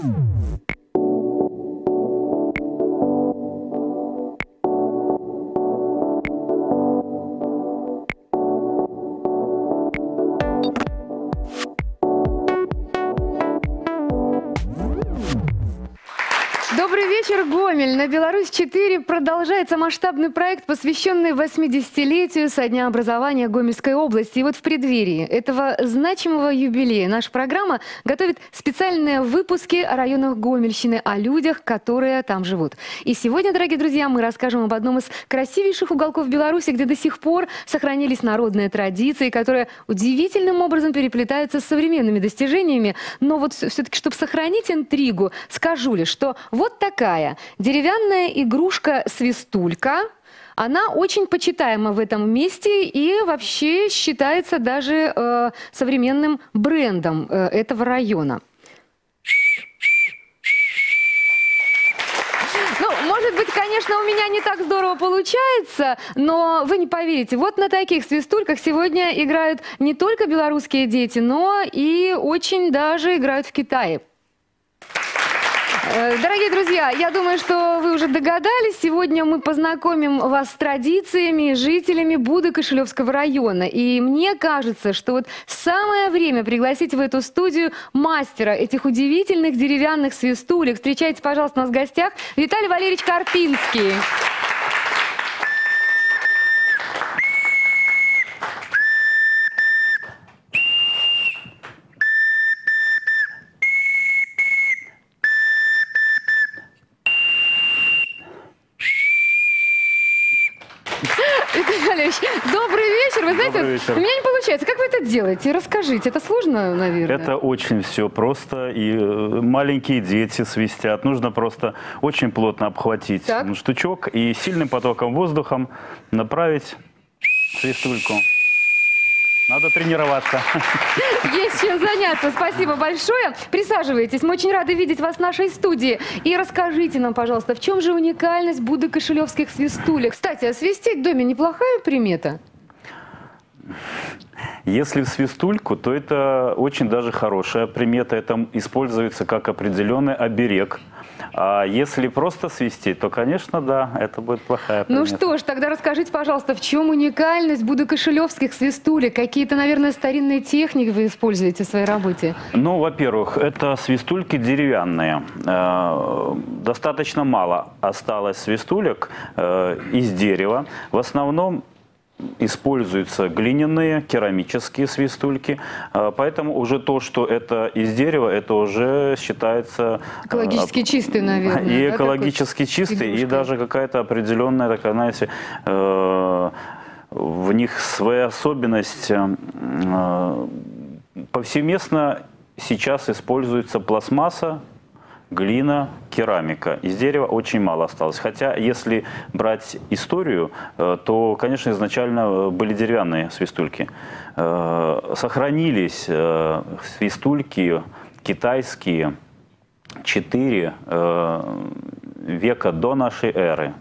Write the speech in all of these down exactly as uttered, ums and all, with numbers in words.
Добрый вечер, Гомель! На Беларусь четыре продолжается масштабный проект, посвященный восьмидесятилетию со дня образования Гомельской области. И вот в преддверии этого значимого юбилея наша программа готовит специальные выпуски о районах Гомельщины, о людях, которые там живут. И сегодня, дорогие друзья, мы расскажем об одном из красивейших уголков Беларуси, где до сих пор сохранились народные традиции, которые удивительным образом переплетаются с современными достижениями. Но вот все-таки, чтобы сохранить интригу, скажу лишь, что вот такая деревянная игрушка-свистулька. Она очень почитаема в этом месте и вообще считается даже э, современным брендом э, этого района. Ну, может быть, конечно, у меня не так здорово получается, но вы не поверите, вот на таких свистульках сегодня играют не только белорусские дети, но и очень даже играют в Китае. Дорогие друзья, я думаю, что вы уже догадались, сегодня мы познакомим вас с традициями жителями Буды-Кошелевского района. И мне кажется, что вот самое время пригласить в эту студию мастера этих удивительных деревянных свистулек. Встречайте, пожалуйста, у нас в гостях Виталий Валерьевич Карпинский. Виталий Валерьевич, добрый вечер. Вы знаете, вечер. У меня не получается. Как вы это делаете? Расскажите. Это сложно, наверное? Это очень все просто. И маленькие дети свистят. Нужно просто очень плотно обхватить так. штучок и сильным потоком воздухом направить свистульку. Надо тренироваться. Есть чем заняться. Спасибо большое. Присаживайтесь. Мы очень рады видеть вас в нашей студии. И расскажите нам, пожалуйста, в чем же уникальность Буды-Кошелевских свистулек? Кстати, а свистеть в доме неплохая примета? Если в свистульку, то это очень даже хорошая примета. Это используется как определенный оберег. А если просто свистеть, то, конечно, да, это будет плохая примета. Ну что ж, тогда расскажите, пожалуйста, в чем уникальность Буды-Кошелевских свистулек? Какие-то, наверное, старинные техники вы используете в своей работе? Ну, во-первых, это свистульки деревянные. Достаточно мало осталось свистулек из дерева. В основном используются глиняные, керамические свистульки, поэтому уже то, что это из дерева, это уже считается экологически чистый, наверное. И да, экологически чистый, игрушка. И даже какая-то определенная такая, знаете, в них своя особенность. Повсеместно сейчас используется пластмасса, глина, керамика. Из дерева очень мало осталось. Хотя, если брать историю, то, конечно, изначально были деревянные свистульки. Сохранились свистульки китайские четыре века до нашей эры.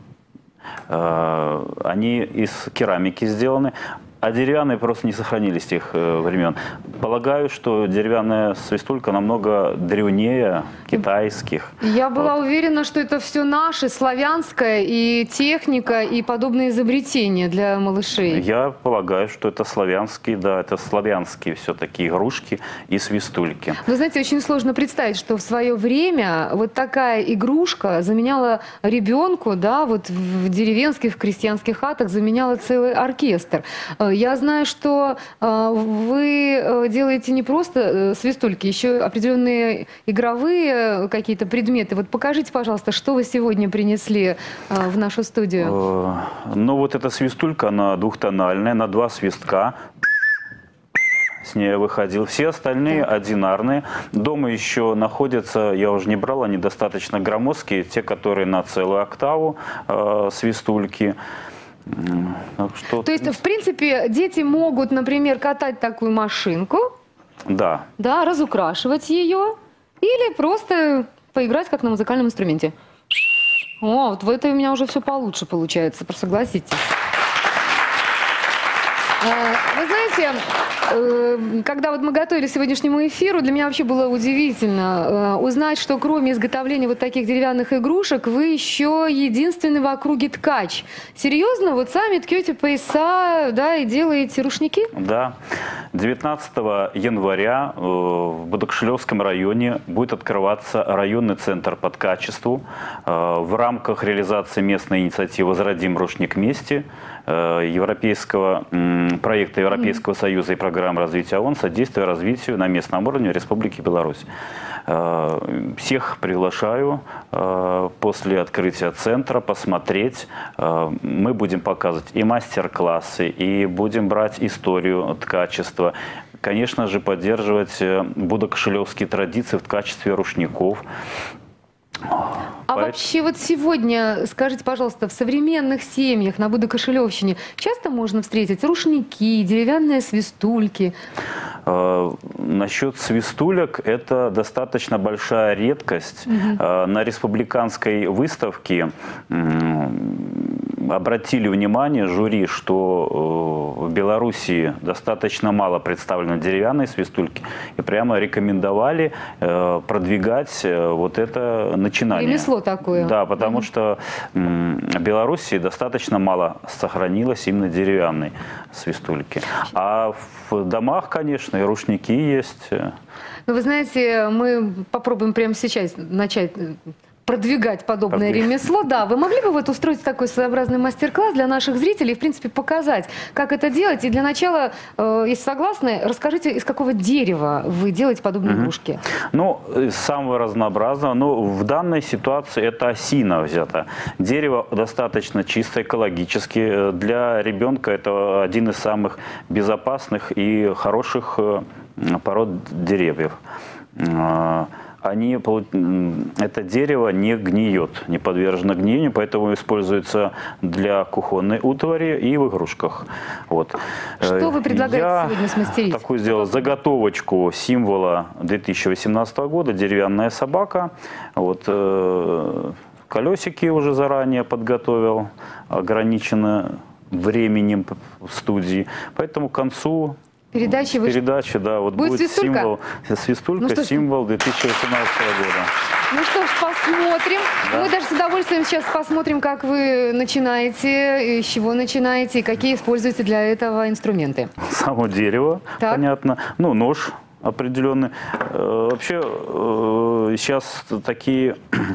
Они из керамики сделаны. А деревянные просто не сохранились с тех э, времен. Полагаю, что деревянная свистулька намного древнее китайских. Я была вот. уверена, что это все наше, славянское, и техника, и подобные изобретения для малышей. Я полагаю, что это славянские, да, это славянские все-таки игрушки и свистульки. Вы знаете, очень сложно представить, что в свое время вот такая игрушка заменяла ребенку, да, вот в деревенских, в крестьянских хатах заменяла целый оркестр. Я знаю, что э, вы делаете не просто э, свистульки, еще определенные игровые какие-то предметы. Вот покажите, пожалуйста, что вы сегодня принесли э, в нашу студию. Э, ну вот эта свистулька, она двухтональная, на два свистка. С ней выходил. Все остальные так. одинарные. Дома еще находятся, я уже не брал, они достаточно громоздкие, те, которые на целую октаву э, свистульки. Что... То есть, в принципе, дети могут, например, катать такую машинку, да. Да, разукрашивать ее, или просто поиграть как на музыкальном инструменте. О, вот в это у меня уже все получше получается, согласитесь. Вы знаете, э, когда вот мы готовились к сегодняшнему эфиру, для меня вообще было удивительно э, узнать, что кроме изготовления вот таких деревянных игрушек, вы еще единственный в округе ткач. Серьезно? Вот сами ткете пояса, да, и делаете рушники? Да. девятнадцатого января э, в Будокшилевском районе будет открываться районный центр по ткачеству. Э, в рамках реализации местной инициативы «Возродим рушник вместе» э, европейского, э, проекта Европейского mm-hmm. Союза и программы развития ООН «Содействие развитию на местном уровне Республики Беларусь». Э, всех приглашаю э, после открытия центра посмотреть. Э, мы будем показывать и мастер-классы, и будем брать историю ткачества. Конечно же, поддерживать будокшилевские традиции в качестве рушников. А Поэтому... вообще вот сегодня, скажите, пожалуйста, в современных семьях на Будокошелевщине часто можно встретить рушники, деревянные свистульки? Э, насчет свистулек это достаточно большая редкость. Угу. Э, на республиканской выставке э, обратили внимание жюри, что э, в Белоруссии достаточно мало представлены деревянные свистульки, и прямо рекомендовали э, продвигать э, вот это начинание. Ремесло такое. Да, потому mm-hmm. что м, в Белоруссии достаточно мало сохранилось именно деревянной свистульки. А в домах, конечно, и рушники есть. Ну, вы знаете, мы попробуем прямо сейчас начать продвигать подобное Продвиг... ремесло. Да, вы могли бы вот устроить такой своеобразный мастер-класс для наших зрителей и, в принципе, показать, как это делать? И для начала, э, если согласны, расскажите, из какого дерева вы делаете подобные mm-hmm. игрушки? Ну, из самого разнообразного. Но в данной ситуации это осина взята. Дерево достаточно чисто, экологически. Для ребенка это один из самых безопасных и хороших пород деревьев. Они, это дерево не гниет, не подвержено гниению, поэтому используется для кухонной утвари и в игрушках. Вот. Что вы предлагаете Я сегодня смастерить? Такую сделал заготовочку символа две тысячи восемнадцатого года, деревянная собака. Вот, э, колесики уже заранее подготовил, ограничено временем в студии, поэтому к концу Передачи, вы... Передачи, да, вот будет, будет символ, свистулька, ну, символ две тысячи восемнадцатого года. Ну что ж, посмотрим. Да. Мы даже с удовольствием сейчас посмотрим, как вы начинаете, с чего начинаете, и какие используете для этого инструменты. Само дерево, так. Понятно. Ну, нож определенный. Вообще, сейчас такие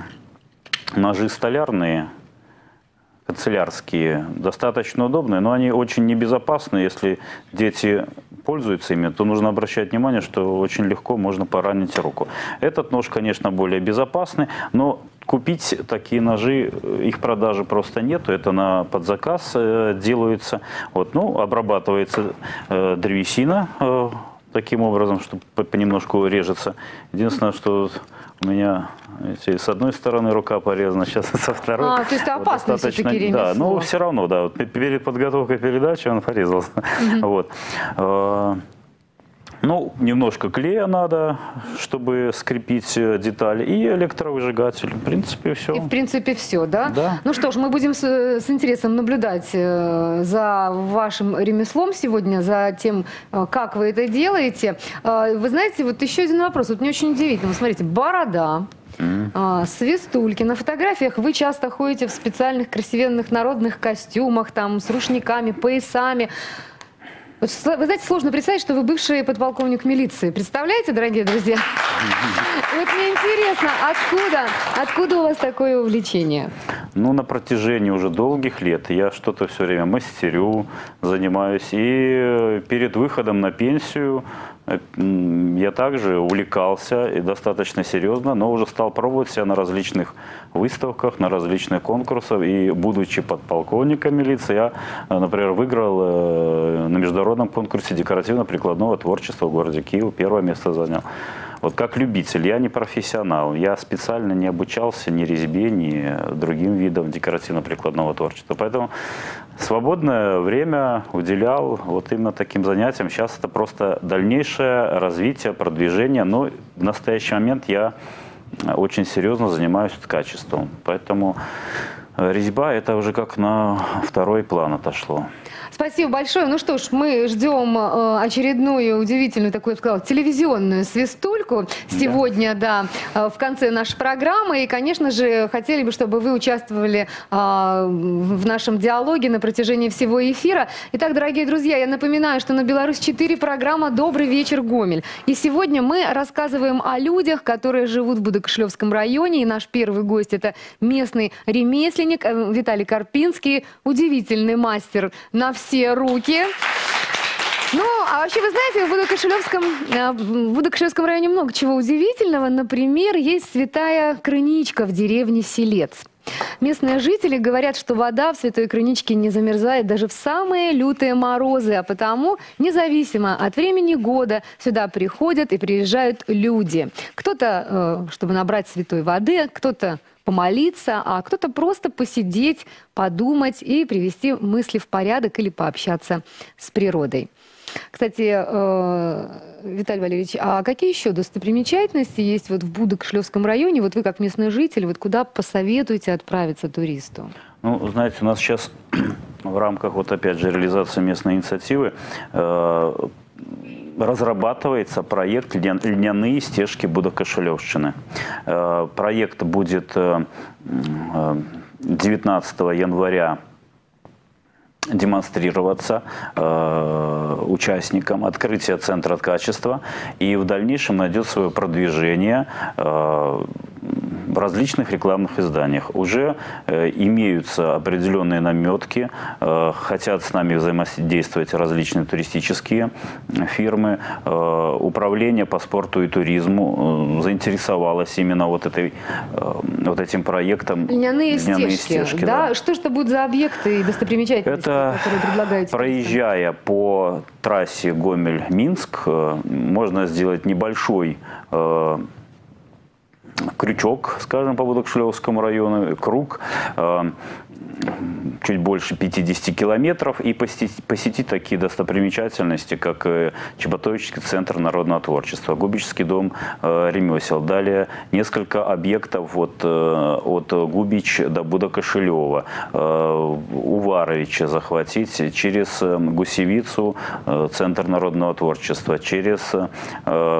ножи столярные, канцелярские, достаточно удобные, но они очень небезопасны. Если дети пользуются ими, то нужно обращать внимание, что очень легко можно поранить руку. Этот нож, конечно, более безопасный, но купить такие ножи, их продажи просто нету, это на подзаказ э, делаются. Вот, ну, обрабатывается э, древесина э, таким образом, что понемножку режется. Единственное, что у меня эти, с одной стороны рука порезана, сейчас со второй. А, то есть это опасно вот, все-таки ремесло. Да, но все равно, да, вот, перед подготовкой передачи он порезался. Mm-hmm. Вот. Ну, немножко клея надо, чтобы скрепить детали, и электровыжигатель. В принципе, все. И в принципе все, да? Да. Ну что ж, мы будем с, с интересом наблюдать за вашим ремеслом сегодня, за тем, как вы это делаете. Вы знаете, вот еще один вопрос. Вот мне очень удивительно. Смотрите, борода, Mm. свистульки. На фотографиях вы часто ходите в специальных красивенных народных костюмах, там, с рушниками, поясами. Вы знаете, сложно представить, что вы бывший подполковник милиции. Представляете, дорогие друзья? Вот мне интересно, откуда, откуда у вас такое увлечение? Ну, на протяжении уже долгих лет я что-то все время мастерю, занимаюсь. И перед выходом на пенсию я также увлекался и достаточно серьезно, но уже стал пробовать себя на различных выставках, на различных конкурсах. И будучи подполковником милиции, я, например, выиграл на международном конкурсе декоративно-прикладного творчества в городе Киев. Первое место занял. Вот как любитель, я не профессионал. Я специально не обучался ни резьбе, ни другим видам декоративно-прикладного творчества. Поэтому свободное время уделял вот именно таким занятиям. Сейчас это просто дальнейшее развитие, продвижение. Но в настоящий момент я очень серьезно занимаюсь ткачеством. Поэтому резьба это уже как на второй план отошло. Спасибо большое. Ну что ж, мы ждем э, очередную удивительную, такую, я бы сказала, телевизионную свистульку сегодня, да, да э, в конце нашей программы. И, конечно же, хотели бы, чтобы вы участвовали э, в нашем диалоге на протяжении всего эфира. Итак, дорогие друзья, я напоминаю, что на Беларусь четыре программа «Добрый вечер, Гомель». И сегодня мы рассказываем о людях, которые живут в Будокошлевском районе. И наш первый гость – это местный ремесленник э, Виталий Карпинский, удивительный мастер на все руки. Ну, а вообще, вы знаете, в Будокошлевском, в Будокошлевском районе много чего удивительного. Например, есть святая крыничка в деревне Селец. Местные жители говорят, что вода в святой крыничке не замерзает даже в самые лютые морозы, а потому, независимо от времени года, сюда приходят и приезжают люди. Кто-то, чтобы набрать святой воды, кто-то помолиться, а кто-то просто посидеть, подумать и привести мысли в порядок или пообщаться с природой. Кстати, Виталий Валерьевич, а какие еще достопримечательности есть вот в Будокошлевском районе? Вот вы как местный житель, вот куда посоветуете отправиться туристу? Ну, знаете, у нас сейчас в рамках, вот опять же, реализации местной инициативы э, разрабатывается проект «Льняные стежки Будокошлевщины». Э, проект будет э, девятнадцатого января демонстрироваться э, участникам открытия центра качества и в дальнейшем найдет свое продвижение э, в различных рекламных изданиях. Уже э, имеются определенные наметки, э, хотят с нами взаимодействовать различные туристические фирмы. Э, управление по спорту и туризму э, заинтересовалось именно вот, этой, э, вот этим проектом. Льняные, Льняные стежки. стежки да? Да. Что ж это будут за объекты и достопримечательности, Это, которые предлагаете? Проезжая по трассе Гомель-Минск, э, можно сделать небольшой э, крючок, скажем, по Будокошлевскому району, круг, э, чуть больше пятидесяти километров, и посетить, посетить такие достопримечательности, как э, Чеботовический центр народного творчества, Губичский дом э, ремесел. Далее несколько объектов от, э, от Губич до Будокошлева, э, Уваровича захватить, через э, Гусевицу, э, центр народного творчества, через э,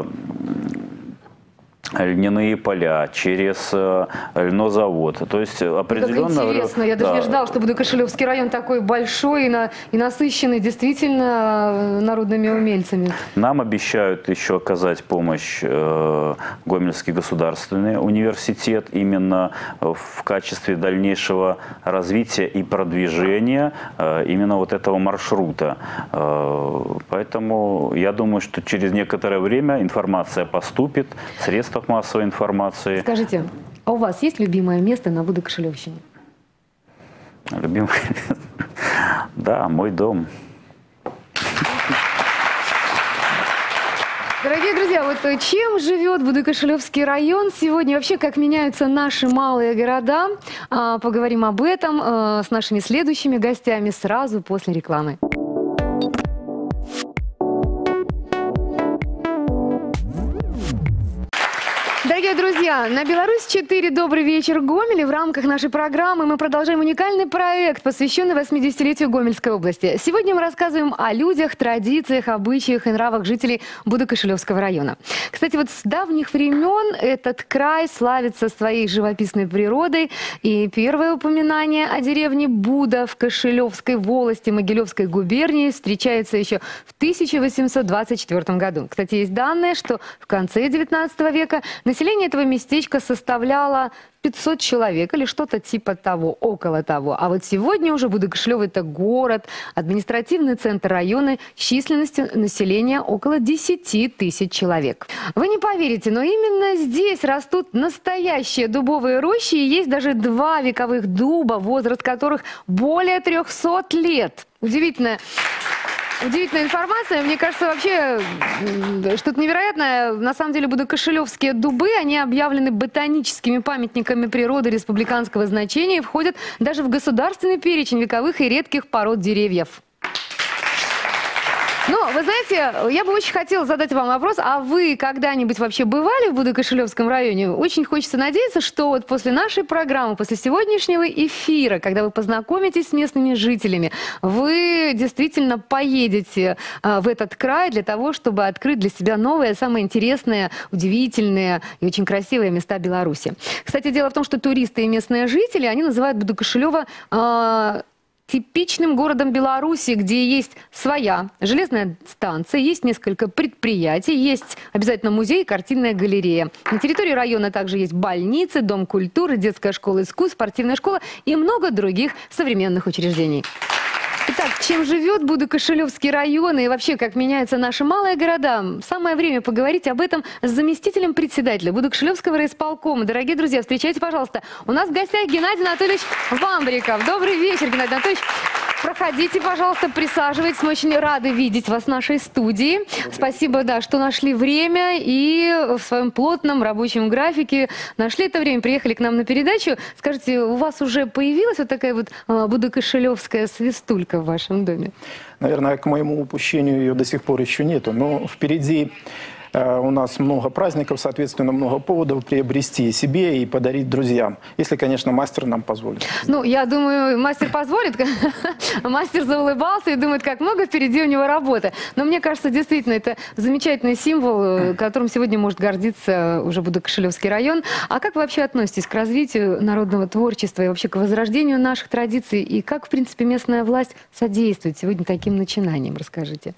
льняные поля, через э, льнозавод. То есть определенно... Как интересно, я даже да. не ждал, что Будокошлевский район такой большой и, на, и насыщенный действительно народными умельцами. Нам обещают еще оказать помощь э, Гомельский государственный университет именно в качестве дальнейшего развития и продвижения э, именно вот этого маршрута. Э, поэтому я думаю, что через некоторое время информация поступит, средства массовой информации. Скажите, а у вас есть любимое место на Будокошлевщине? Любимое место? Да, мой дом. Дорогие друзья, вот чем живет Будокошлевский район сегодня, вообще как меняются наши малые города, поговорим об этом с нашими следующими гостями сразу после рекламы. Дорогие друзья, на Беларусь четыре «Добрый вечер, Гомель». И в рамках нашей программы мы продолжаем уникальный проект, посвященный восьмидесятилетию Гомельской области. Сегодня мы рассказываем о людях, традициях, обычаях и нравах жителей Будокошлевского района. Кстати, вот с давних времен этот край славится своей живописной природой. И первое упоминание о деревне Буда в Кошелевской волости Могилевской губернии встречается еще в тысяча восемьсот двадцать четвёртом году. Кстати, есть данные, что в конце девятнадцатого века население этого местечка составляло пятьсот человек или что-то типа того, около того. А вот сегодня уже Будокошлев – это город, административный центр района с численностью населения около десяти тысяч человек. Вы не поверите, но именно здесь растут настоящие дубовые рощи, и есть даже два вековых дуба, возраст которых более трехсот лет. Удивительно. Удивительная информация. Мне кажется, вообще что-то невероятное. На самом деле будокошлевские дубы, они объявлены ботаническими памятниками природы республиканского значения и входят даже в государственный перечень вековых и редких пород деревьев. Ну, вы знаете, я бы очень хотела задать вам вопрос, а вы когда-нибудь вообще бывали в Будо-Кошелевском районе? Очень хочется надеяться, что вот после нашей программы, после сегодняшнего эфира, когда вы познакомитесь с местными жителями, вы действительно поедете а, в этот край для того, чтобы открыть для себя новые, самые интересные, удивительные и очень красивые места Беларуси. Кстати, дело в том, что туристы и местные жители, они называют Будо-Кошелево а, типичным городом Беларуси, где есть своя железная станция, есть несколько предприятий, есть обязательно музей и картинная галерея. На территории района также есть больницы, дом культуры, детская школа искусств, спортивная школа и много других современных учреждений. Итак, чем живет Будо-Кошелевский район и вообще как меняются наши малые города? Самое время поговорить об этом с заместителем председателя Будо-Кошелевского райисполкома. Дорогие друзья, встречайте, пожалуйста. У нас в гостях Геннадий Анатольевич Вамбриков. Добрый вечер, Геннадий Анатольевич. Проходите, пожалуйста, присаживайтесь. Мы очень рады видеть вас в нашей студии. Спасибо, да, что нашли время и в своем плотном рабочем графике нашли это время, приехали к нам на передачу. Скажите, у вас уже появилась вот такая вот Будо-Кошелевская свистулька в вашем доме? Наверное, к моему упущению ее до сих пор еще нету, но впереди у нас много праздников, соответственно, много поводов приобрести себе и подарить друзьям. Если, конечно, мастер нам позволит. Ну, я думаю, мастер позволит. Мастер заулыбался и думает, как много впереди у него работы. Но мне кажется, действительно, это замечательный символ, которым сегодня может гордиться уже Будо-Кошелевский район. А как вы вообще относитесь к развитию народного творчества и вообще к возрождению наших традиций? И как, в принципе, местная власть содействует сегодня таким начинаниям? Расскажите.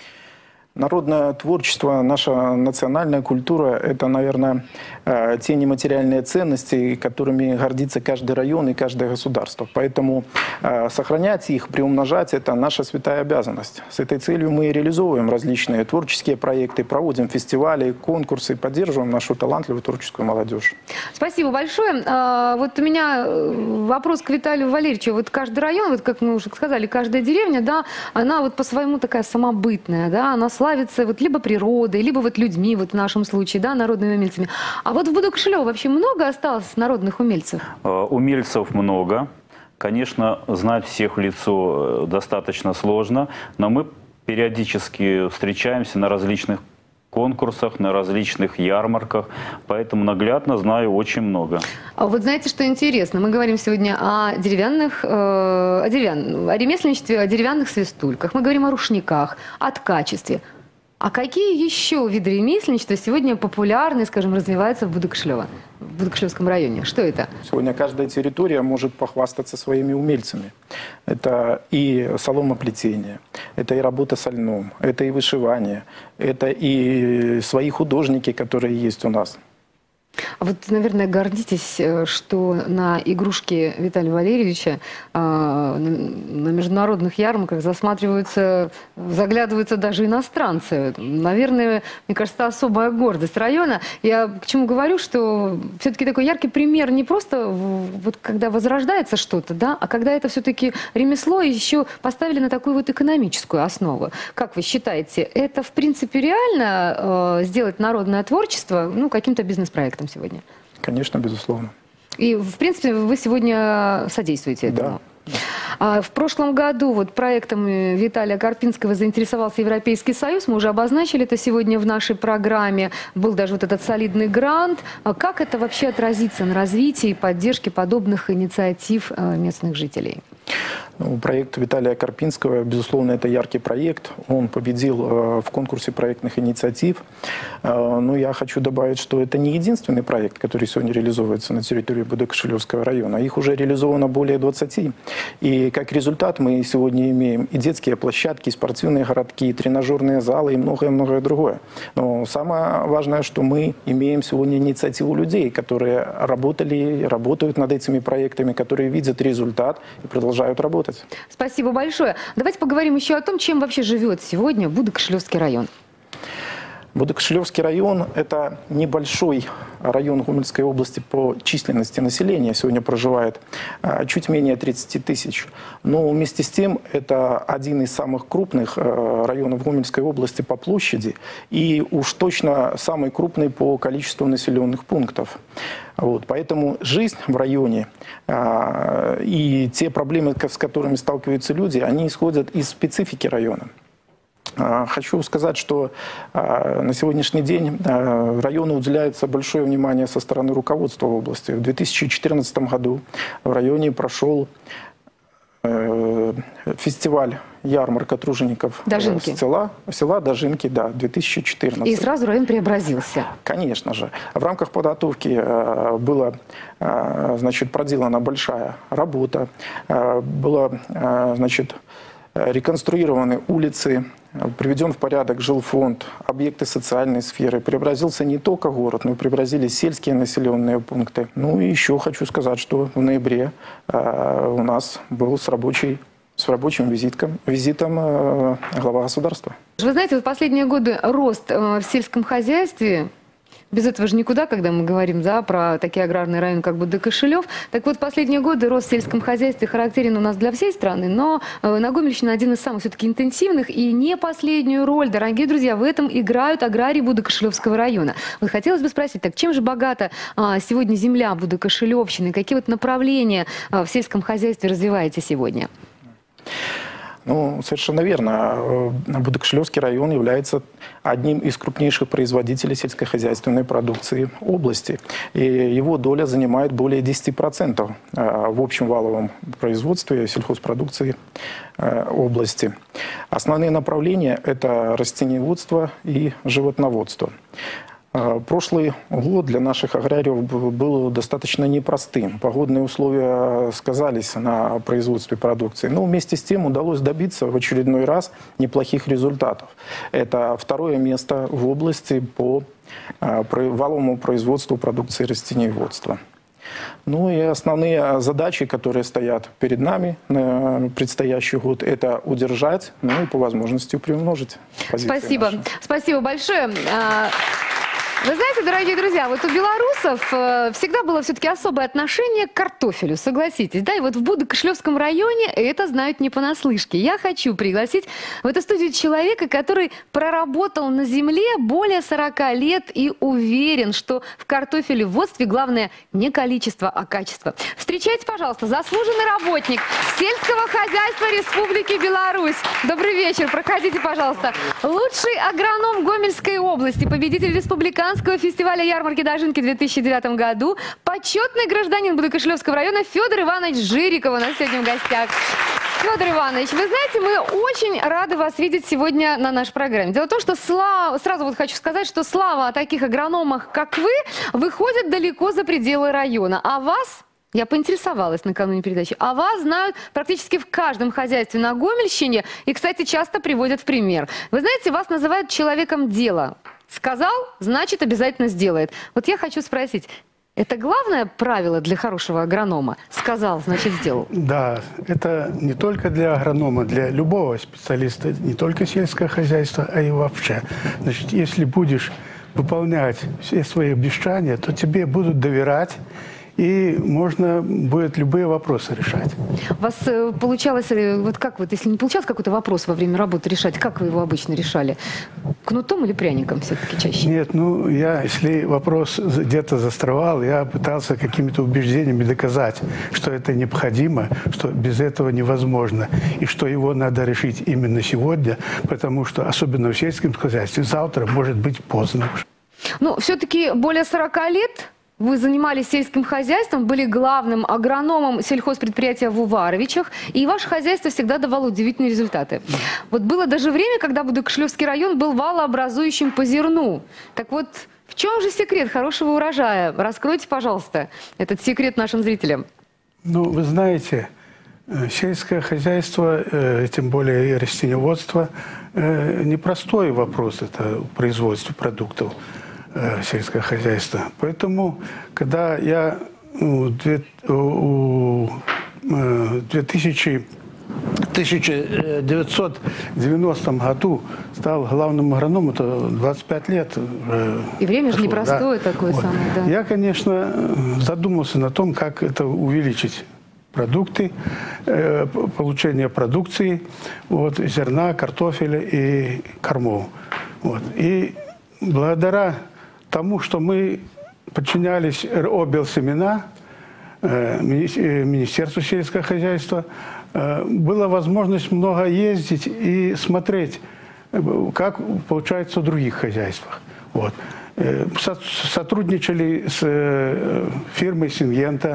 Народное творчество, наша национальная культура – это, наверное, те нематериальные ценности, которыми гордится каждый район и каждое государство. Поэтому сохранять их, приумножать – это наша святая обязанность. С этой целью мы реализовываем различные творческие проекты, проводим фестивали, конкурсы, поддерживаем нашу талантливую творческую молодежь. Спасибо большое. Вот у меня вопрос к Виталию Валерьевичу. Вот каждый район, вот как мы уже сказали, каждая деревня, да, она вот по-своему такая самобытная, да, она славится вот либо природой, либо вот людьми, вот в нашем случае, да, народными умельцами. А вот в Будо-Кошелево вообще много осталось народных умельцев? Умельцев много. Конечно, знать всех в лицо достаточно сложно, но мы периодически встречаемся на различных конкурсах, на различных ярмарках, поэтому наглядно знаю очень много. А вот знаете, что интересно? Мы говорим сегодня о деревянных, э, о, деревян, о ремесленничестве, о деревянных свистульках, мы говорим о рушниках, о ткачестве. А какие еще виды ремесленничества сегодня популярны, скажем, развиваются в Будо-Кошелево, в Будо-Кошелевском районе? Что это? Сегодня каждая территория может похвастаться своими умельцами. Это и соломоплетение, это и работа со льном, это и вышивание, это и свои художники, которые есть у нас. А вот, наверное, гордитесь, что на игрушки Виталия Валерьевича э, на международных ярмарках засматриваются, заглядываются даже иностранцы. Наверное, мне кажется, это особая гордость района. Я к чему говорю, что все-таки такой яркий пример не просто вот когда возрождается что-то, да, а когда это все-таки ремесло еще поставили на такую вот экономическую основу. Как вы считаете, это в принципе реально э, сделать народное творчество ну, каким-то бизнес-проектом сегодня? Конечно, безусловно. И, в принципе, вы сегодня содействуете этому? Да. А в прошлом году вот проектом Виталия Карпинского заинтересовался Европейский Союз. Мы уже обозначили это сегодня в нашей программе. Был даже вот этот солидный грант. Как это вообще отразится на развитии и поддержке подобных инициатив местных жителей? Ну, проект Виталия Карпинского, безусловно, это яркий проект. Он победил э, в конкурсе проектных инициатив. Э, но я хочу добавить, что это не единственный проект, который сегодня реализовывается на территории Будо-Кошелевского района. Их уже реализовано более двадцати. И как результат мы сегодня имеем и детские площадки, и спортивные городки, и тренажерные залы, и многое-многое другое. Но самое важное, что мы имеем сегодня инициативу людей, которые работали, работают над этими проектами, которые видят результат и продолжают работать. Спасибо большое. Давайте поговорим еще о том, чем вообще живет сегодня Будо-Кошелевский район. Будо-Кошелевский район – это небольшой район Гомельской области по численности населения. Сегодня проживает чуть менее тридцати тысяч. Но вместе с тем это один из самых крупных районов Гомельской области по площади и уж точно самый крупный по количеству населенных пунктов. Вот, поэтому жизнь в районе а, и те проблемы, с которыми сталкиваются люди, они исходят из специфики района. Хочу сказать, что на сегодняшний день району уделяется большое внимание со стороны руководства области. В две тысячи четырнадцатом году в районе прошел фестиваль ярмарка тружеников Дожинки. села, села Дожинки, да, две тысячи четырнадцатый. И сразу район преобразился. Конечно же. В рамках подготовки была, значит, проделана большая работа, была, значит, реконструированы улицы, приведен в порядок жилфонд, объекты социальной сферы. Преобразился не только город, но и преобразились сельские населенные пункты. Ну и еще хочу сказать, что в ноябре э, у нас был с, рабочей, с рабочим визитом, визитом э, глава государства. Вы знаете, вот последние годы рост э, в сельском хозяйстве, без этого же никуда, когда мы говорим, да, про такие аграрные районы, как Будда-Кошелев. Так вот, последние годы рост в сельском хозяйстве характерен у нас для всей страны, но э, на Гомельщине один из самых все-таки интенсивных, и не последнюю роль, дорогие друзья, в этом играют аграрии Будда-Кошелевского района. Вот хотелось бы спросить, так чем же богата э, сегодня земля Будда-Кошелевщины, какие вот направления э, в сельском хозяйстве развиваете сегодня? Ну, совершенно верно. Будда-Кошелевский район является одним из крупнейших производителей сельскохозяйственной продукции области. И его доля занимает более десяти процентов в общем валовом производстве сельхозпродукции области. Основные направления – это растениеводство и животноводство. Прошлый год для наших аграриев был достаточно непростым. Погодные условия сказались на производстве продукции. Но вместе с тем удалось добиться в очередной раз неплохих результатов. Это второе место в области по валовому производству продукции растениеводства. Ну и основные задачи, которые стоят перед нами на предстоящий год, это удержать, ну и по возможности приумножить позиции Спасибо. наши. Спасибо большое. Вы знаете, дорогие друзья, вот у белорусов э, всегда было все-таки особое отношение к картофелю, согласитесь, да, и вот в Будда-Кошелевском районе это знают не понаслышке. Я хочу пригласить в эту студию человека, который проработал на земле более сорока лет и уверен, что в картофелеводстве главное не количество, а качество. Встречайте, пожалуйста, заслуженный работник сельского хозяйства Республики Беларусь. Добрый вечер, проходите, пожалуйста. Лучший агроном Гомельской области, победитель республиканского фестиваля ярмарки Дожинки в две тысячи девятом году, почетный гражданин Будда-Кошелевского района Федор Иванович Жириков у нас сегодня в гостях. Федор Иванович, вы знаете, мы очень рады вас видеть сегодня на нашей программе. Дело в том, что слава, сразу вот хочу сказать, что слава о таких агрономах, как вы, выходит далеко за пределы района. А вас... Я поинтересовалась накануне передачи. А вас знают практически в каждом хозяйстве на Гомельщине. И, кстати, часто приводят в пример. Вы знаете, вас называют человеком дела. Сказал, значит, обязательно сделает. Вот я хочу спросить, это главное правило для хорошего агронома? Сказал, значит, сделал. Да, это не только для агронома, для любого специалиста, не только сельское хозяйство, а и вообще. Значит, если будешь выполнять все свои обещания, то тебе будут доверять, и можно будет любые вопросы решать. У вас э, получалось, э, вот как вот, если не получалось какой-то вопрос во время работы решать, как вы его обычно решали? Кнутом или пряником все-таки чаще? Нет, ну, я, если вопрос где-то застревал, я пытался какими-то убеждениями доказать, что это необходимо, что без этого невозможно, и что его надо решить именно сегодня, потому что, особенно в сельском хозяйстве, завтра может быть поздно уже. Ну, все-таки более сорока лет... Вы занимались сельским хозяйством, были главным агрономом сельхозпредприятия в Уваровичах, и ваше хозяйство всегда давало удивительные результаты. Вот было даже время, когда Будда-Кошелевский район был валообразующим по зерну. Так вот, в чем же секрет хорошего урожая? Раскройте, пожалуйста, этот секрет нашим зрителям. Ну, вы знаете, сельское хозяйство, тем более растениеводство, непростой вопрос, это производство продуктов. Сельское хозяйство. Поэтому, когда я в тысяча девятьсот девяностом году стал главным агрономом, это двадцать пять лет. И время же прошло, непростое да. такое Вот. самое. Да. Я, конечно, задумался на том, как это увеличить. Продукты, э, получение продукции, вот, зерна, картофеля и кормов. Вот. И благодаря тому, что мы подчинялись Облсемена, э, Министерству сельского хозяйства, э, была возможность много ездить и смотреть, как получается в других хозяйствах. Вот. Сотрудничали с фирмой Сингента,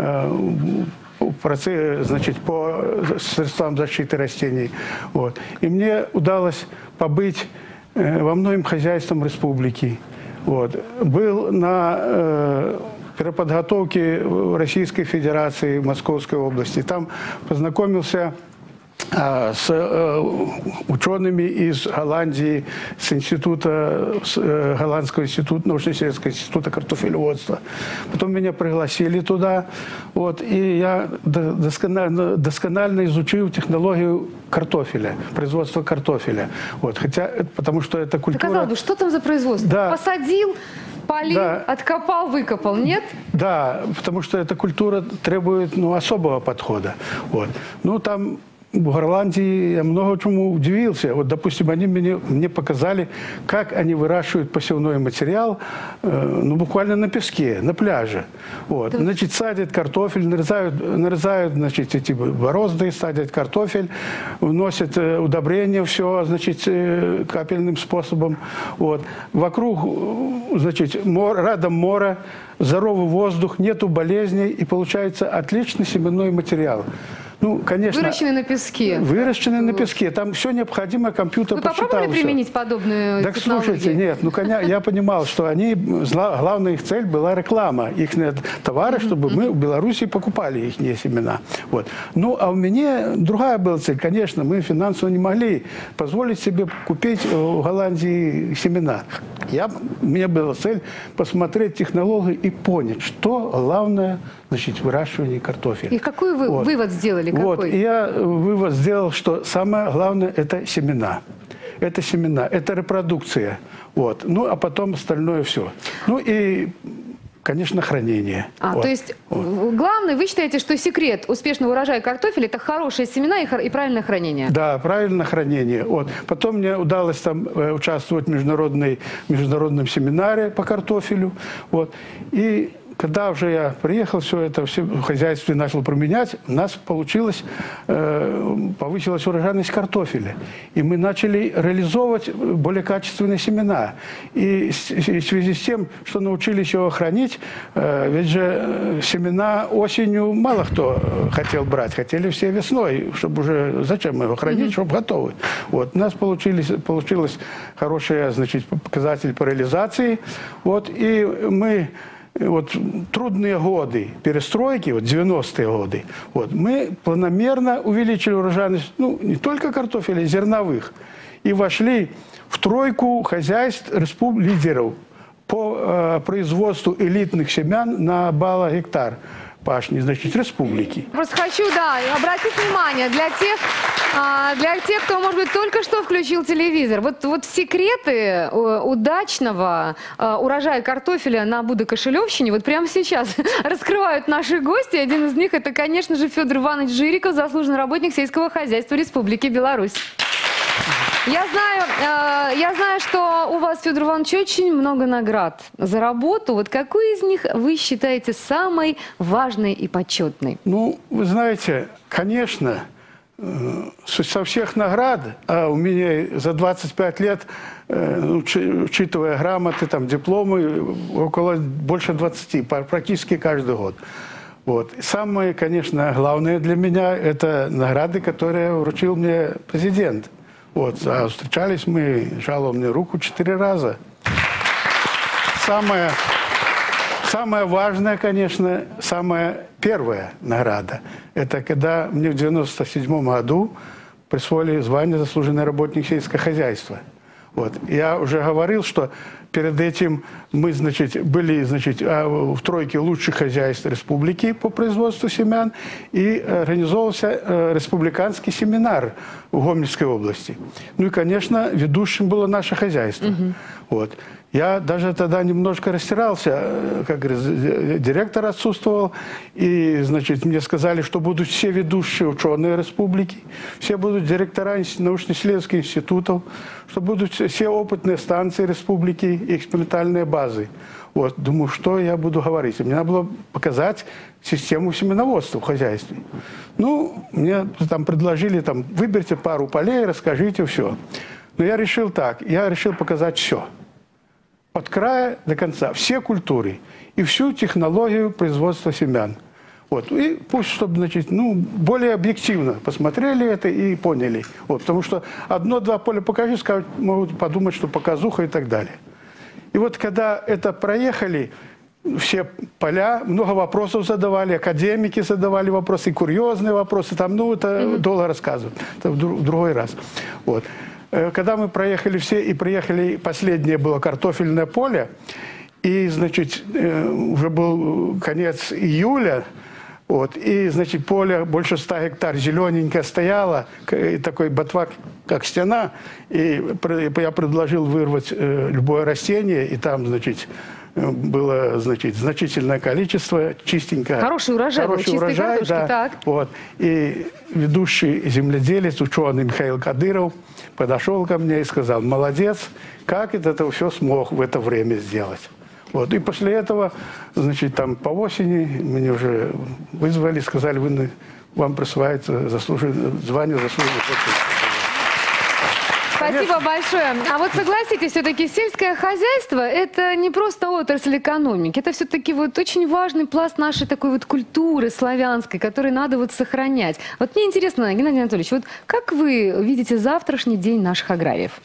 значит, по средствам защиты растений. Вот. И мне удалось побыть во многим хозяйствам республики. Вот. Был на э, переподготовке в Российской Федерации, в Московской области. Там познакомился э, с э, учеными из Голландии, с института, с, э, Голландского института, научно-исследовательского института картофелеводства. Потом меня пригласили туда, вот, и я досконально, досконально изучил технологию картофеля, производство картофеля. Вот, хотя, потому что это культура... Казалось бы, что там за производство? Да. Посадил, полил, да. Откопал, выкопал, нет? Да, потому что эта культура требует, ну, особого подхода. Вот. Ну, там... В Голландии я много чему удивился. Вот, допустим, они мне, мне показали, как они выращивают посевной материал, э, ну, буквально на песке, на пляже. Вот. Да. Значит, садят картофель, нарезают, нарезают, значит, эти борозды, садят картофель, вносят э, удобрения, все, значит, э, капельным способом. Вот. Вокруг, значит, мор, рядом море, здоровый воздух, нету болезней, и получается отличный семенной материал. Ну, конечно, выращенный на песке. Выращенный на песке. Там все необходимое, компьютер Вы посчитал. попробовали все. применить подобную так, технологию? Слушайте, нет, ну, коня, я понимал, что они, главная их цель была реклама, их товары, чтобы мы в Беларуси покупали их семена. Вот. Ну, а у меня другая была цель. Конечно, мы финансово не могли позволить себе купить в Голландии семена. Я, у меня была цель посмотреть технологии и понять, что главное, значит, выращивание картофеля. И какой вы вот. вывод сделали? Вот, какой? и я вывод сделал, что самое главное – это семена. Это семена, это репродукция. Вот. Ну, а потом остальное все. Ну и, конечно, хранение. А, вот. то есть, вот. Главное, вы считаете, что секрет успешного урожая картофеля – это хорошие семена и, и правильное хранение? Да, правильное хранение. Вот. Потом мне удалось там участвовать в международной, международном семинаре по картофелю. Вот. И когда уже я приехал, все это все в хозяйстве начал применять, у нас получилось, э, повысилась урожайность картофеля. И мы начали реализовывать более качественные семена. И в связи с тем, что научились его хранить, э, ведь же семена осенью мало кто хотел брать, хотели все весной, чтобы уже, зачем его хранить, mm-hmm. чтобы готовы. Вот. У нас получились, получилось хороший, значит, показатель по реализации. Вот. И мы... Вот трудные годы перестройки, вот девяностые годы, вот, мы планомерно увеличили урожайность, ну, не только картофеля, зерновых, и вошли в тройку хозяйств респуб... лидеров по э, производству элитных семян на балл гектар пашни, значит, республики. Просто хочу, да, обратить внимание для тех, для тех, кто, может быть, только что включил телевизор. Вот, вот секреты удачного урожая картофеля на Будо-Кошелевщине вот прямо сейчас раскрывают наши гости. Один из них – это, конечно же, Федор Иванович Жириков, заслуженный работник сельского хозяйства Республики Беларусь. Я знаю, э, я знаю, что у вас, Федор Иванович, очень много наград за работу. Вот какую из них вы считаете самой важной и почетной? Ну, вы знаете, конечно, э, со всех наград, а у меня за двадцать пять лет, э, учитывая грамоты, там, дипломы, около больше двадцати, практически каждый год. Вот. Самое, конечно, главное для меня – это награды, которые вручил мне президент. Вот, а встречались мы, жал он мне руку четыре раза. Самое, самое важное, конечно, самая первая награда. Это когда мне в девяносто седьмом году присвоили звание заслуженный работник сельского хозяйства. Вот. Я уже говорил, что перед этим мы, значит, были, значит, в тройке лучших хозяйств республики по производству семян, и организовывался республиканский семинар в Гомельской области. Ну и, конечно, ведущим было наше хозяйство. Угу. Вот. Я даже тогда немножко растерялся, как говорится, директор отсутствовал, и, значит, мне сказали, что будут все ведущие ученые республики, все будут директора научно-исследовательских институтов, что будут все опытные станции республики и экспериментальные базы. Вот, думаю, что я буду говорить. Мне надо было показать систему семеноводства в хозяйстве. Ну, мне там предложили, там, выберите пару полей, расскажите все. Но я решил так, я решил показать все. От края до конца, все культуры и всю технологию производства семян. Вот. И пусть, чтобы, значит, ну, более объективно посмотрели это и поняли. Вот. Потому что одно-два поля покажи, скажут, могут подумать, что показуха и так далее. И вот когда это проехали, все поля, много вопросов задавали, академики задавали вопросы, курьезные вопросы, там, ну, это mm-hmm. долго рассказывать, это в другой раз. Вот. Когда мы проехали все, и приехали, последнее было картофельное поле, и, значит, уже был конец июля, вот, и, значит, поле больше ста гектар зелененькое стояло, такой ботва, как стена, и я предложил вырвать любое растение, и там, значит, было, значит, значительное количество, чистенько. Хороший урожай, хороший был, урожай, да. Так. Вот. И ведущий земледелец, ученый Михаил Кадыров подошел ко мне и сказал: молодец, как это все смог в это время сделать. Вот. И после этого, значит, там по осени меня уже вызвали, сказали, вы, вам присваивается заслуженное звание заслуженного. Спасибо большое. А вот согласитесь, все-таки сельское хозяйство – это не просто отрасль экономики, это все-таки вот очень важный пласт нашей такой вот культуры славянской, который надо вот сохранять. Вот мне интересно, Геннадий Анатольевич, вот как вы видите завтрашний день наших аграриев?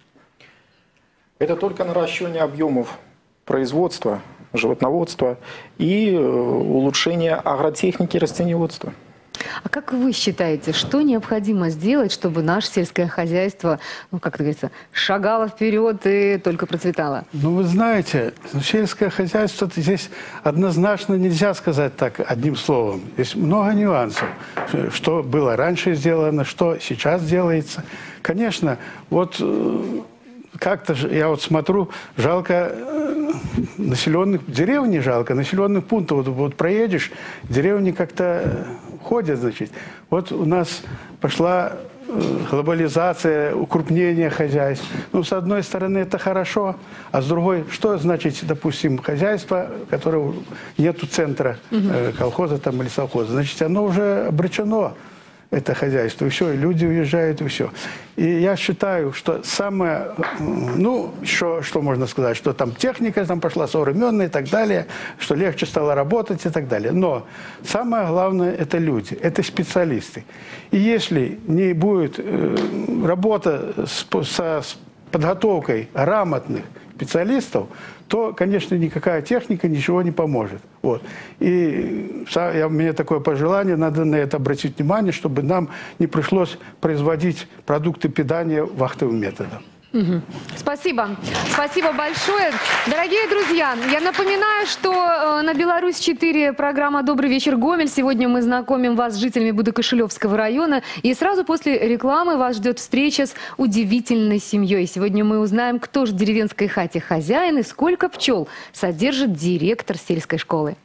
Это только наращивание объемов производства, животноводства и улучшение агротехники и растениеводства. А как вы считаете, что необходимо сделать, чтобы наше сельское хозяйство, ну, как это говорится, шагало вперед и только процветало? Ну, вы знаете, сельское хозяйство здесь однозначно нельзя сказать так одним словом. Здесь много нюансов. Что было раньше сделано, что сейчас делается. Конечно, вот как-то я вот смотрю, жалко населенных, деревни жалко, населенных пунктов. Вот, вот проедешь, деревни как-то ходят, значит. Вот у нас пошла глобализация, укрупнение хозяйств. Ну, с одной стороны, это хорошо, а с другой, что значит, допустим, хозяйство, которое нету центра э, колхоза там, или совхоза, значит, оно уже обречено, это хозяйство, и все, и люди уезжают, и все. И я считаю, что самое, ну, что, что можно сказать, что там техника там пошла современная и так далее, что легче стало работать и так далее. Но самое главное – это люди, это специалисты. И если не будет э, работа с, со, с подготовкой грамотных специалистов, то, конечно, никакая техника ничего не поможет. Вот. И я, у меня такое пожелание, надо на это обратить внимание, чтобы нам не пришлось производить продукты питания вахтовым методом. Угу. Спасибо. Спасибо большое. Дорогие друзья, я напоминаю, что э, на Беларусь четыре программа «Добрый вечер, Гомель». Сегодня мы знакомим вас с жителями Будокошелевского района. И сразу после рекламы вас ждет встреча с удивительной семьей. Сегодня мы узнаем, кто же в деревенской хате хозяин и сколько пчел содержит директор сельской школы.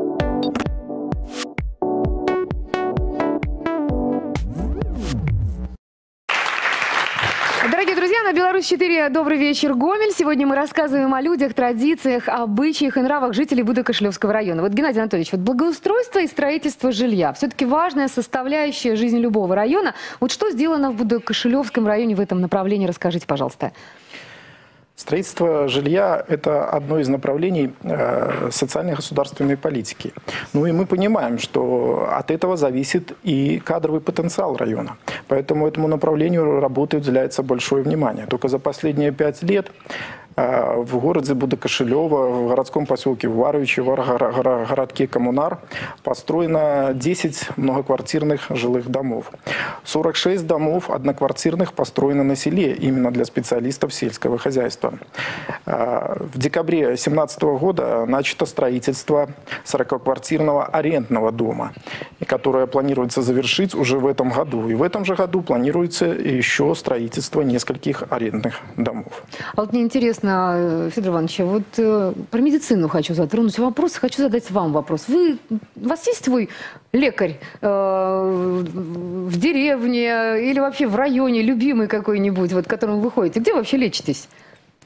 Дорогие друзья, на Беларусь четыре «Добрый вечер, Гомель». Сегодня мы рассказываем о людях, традициях, обычаях и нравах жителей Будокошелевского района. Вот, Геннадий Анатольевич, вот благоустройство и строительство жилья – все-таки важная составляющая жизни любого района. Вот что сделано в Будокошелевском районе в этом направлении, расскажите, пожалуйста. Строительство жилья – это одно из направлений э, социально-государственной политики. Ну и мы понимаем, что от этого зависит и кадровый потенциал района. Поэтому этому направлению работы уделяется большое внимание. Только за последние пять лет э, в городе Будокошелево, в городском поселке Варовичи, в городке Коммунар построено десять многоквартирных жилых домов. сорок шесть домов одноквартирных построено на селе именно для специалистов сельского хозяйства. В декабре две тысячи семнадцатого года начато строительство сорокаквартирного арендного дома, которое планируется завершить уже в этом году. И в этом же году планируется еще строительство нескольких арендных домов. А вот мне интересно, Федор Иванович, вот э, про медицину хочу затронуть вопрос, хочу задать вам вопрос. Вы, у вас есть свой лекарь э, в деревне или вообще в районе, любимый какой-нибудь, вот, к которому вы ходите? Где вы вообще лечитесь?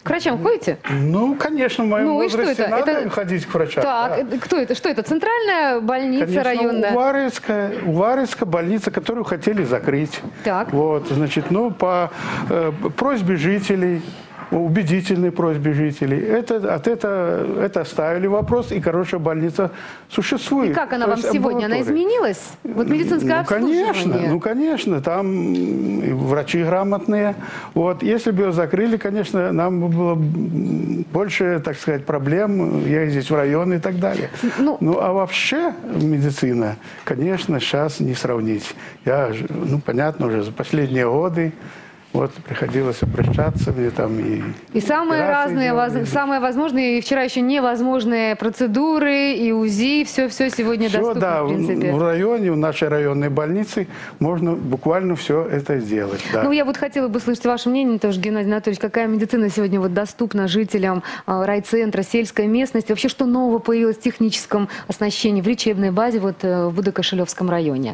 К врачам ходите? Ну, конечно, в моем Ну, и что возрасте это? надо Это- ходить к врачам. Так, да. это- кто это? Что это? Центральная больница Конечно, районная? Уварецкая, Уварецкая больница, которую хотели закрыть. Так. Вот, значит, ну, по э, просьбе жителей, убедительной просьбе жителей, это, от это, это оставили вопрос, и, короче, больница существует. И как она То вам есть сегодня? Она амбулатория. изменилась? Вот медицинское Ну, конечно, обслуживание. ну, конечно, там и врачи грамотные. Вот, если бы ее закрыли, конечно, нам бы было больше, так сказать, проблем ездить в район и так далее. Ну- Ну, а вообще медицина, конечно, сейчас не сравнить. Я, ж- ну, понятно, уже за последние годы вот приходилось обращаться, мне там и... И самые операции разные, воз- делали. самые возможные, и вчера еще невозможные процедуры, и УЗИ, все-все сегодня Все, доступно, да, в принципе. в районе, в нашей районной больнице можно буквально все это сделать. Да. Ну, я вот хотела бы слышать ваше мнение тоже, Геннадий Анатольевич, какая медицина сегодня вот доступна жителям э, райцентра, сельской местности? Вообще, что нового появилось в техническом оснащении, в лечебной базе вот э, в Будо-Кошелевском районе?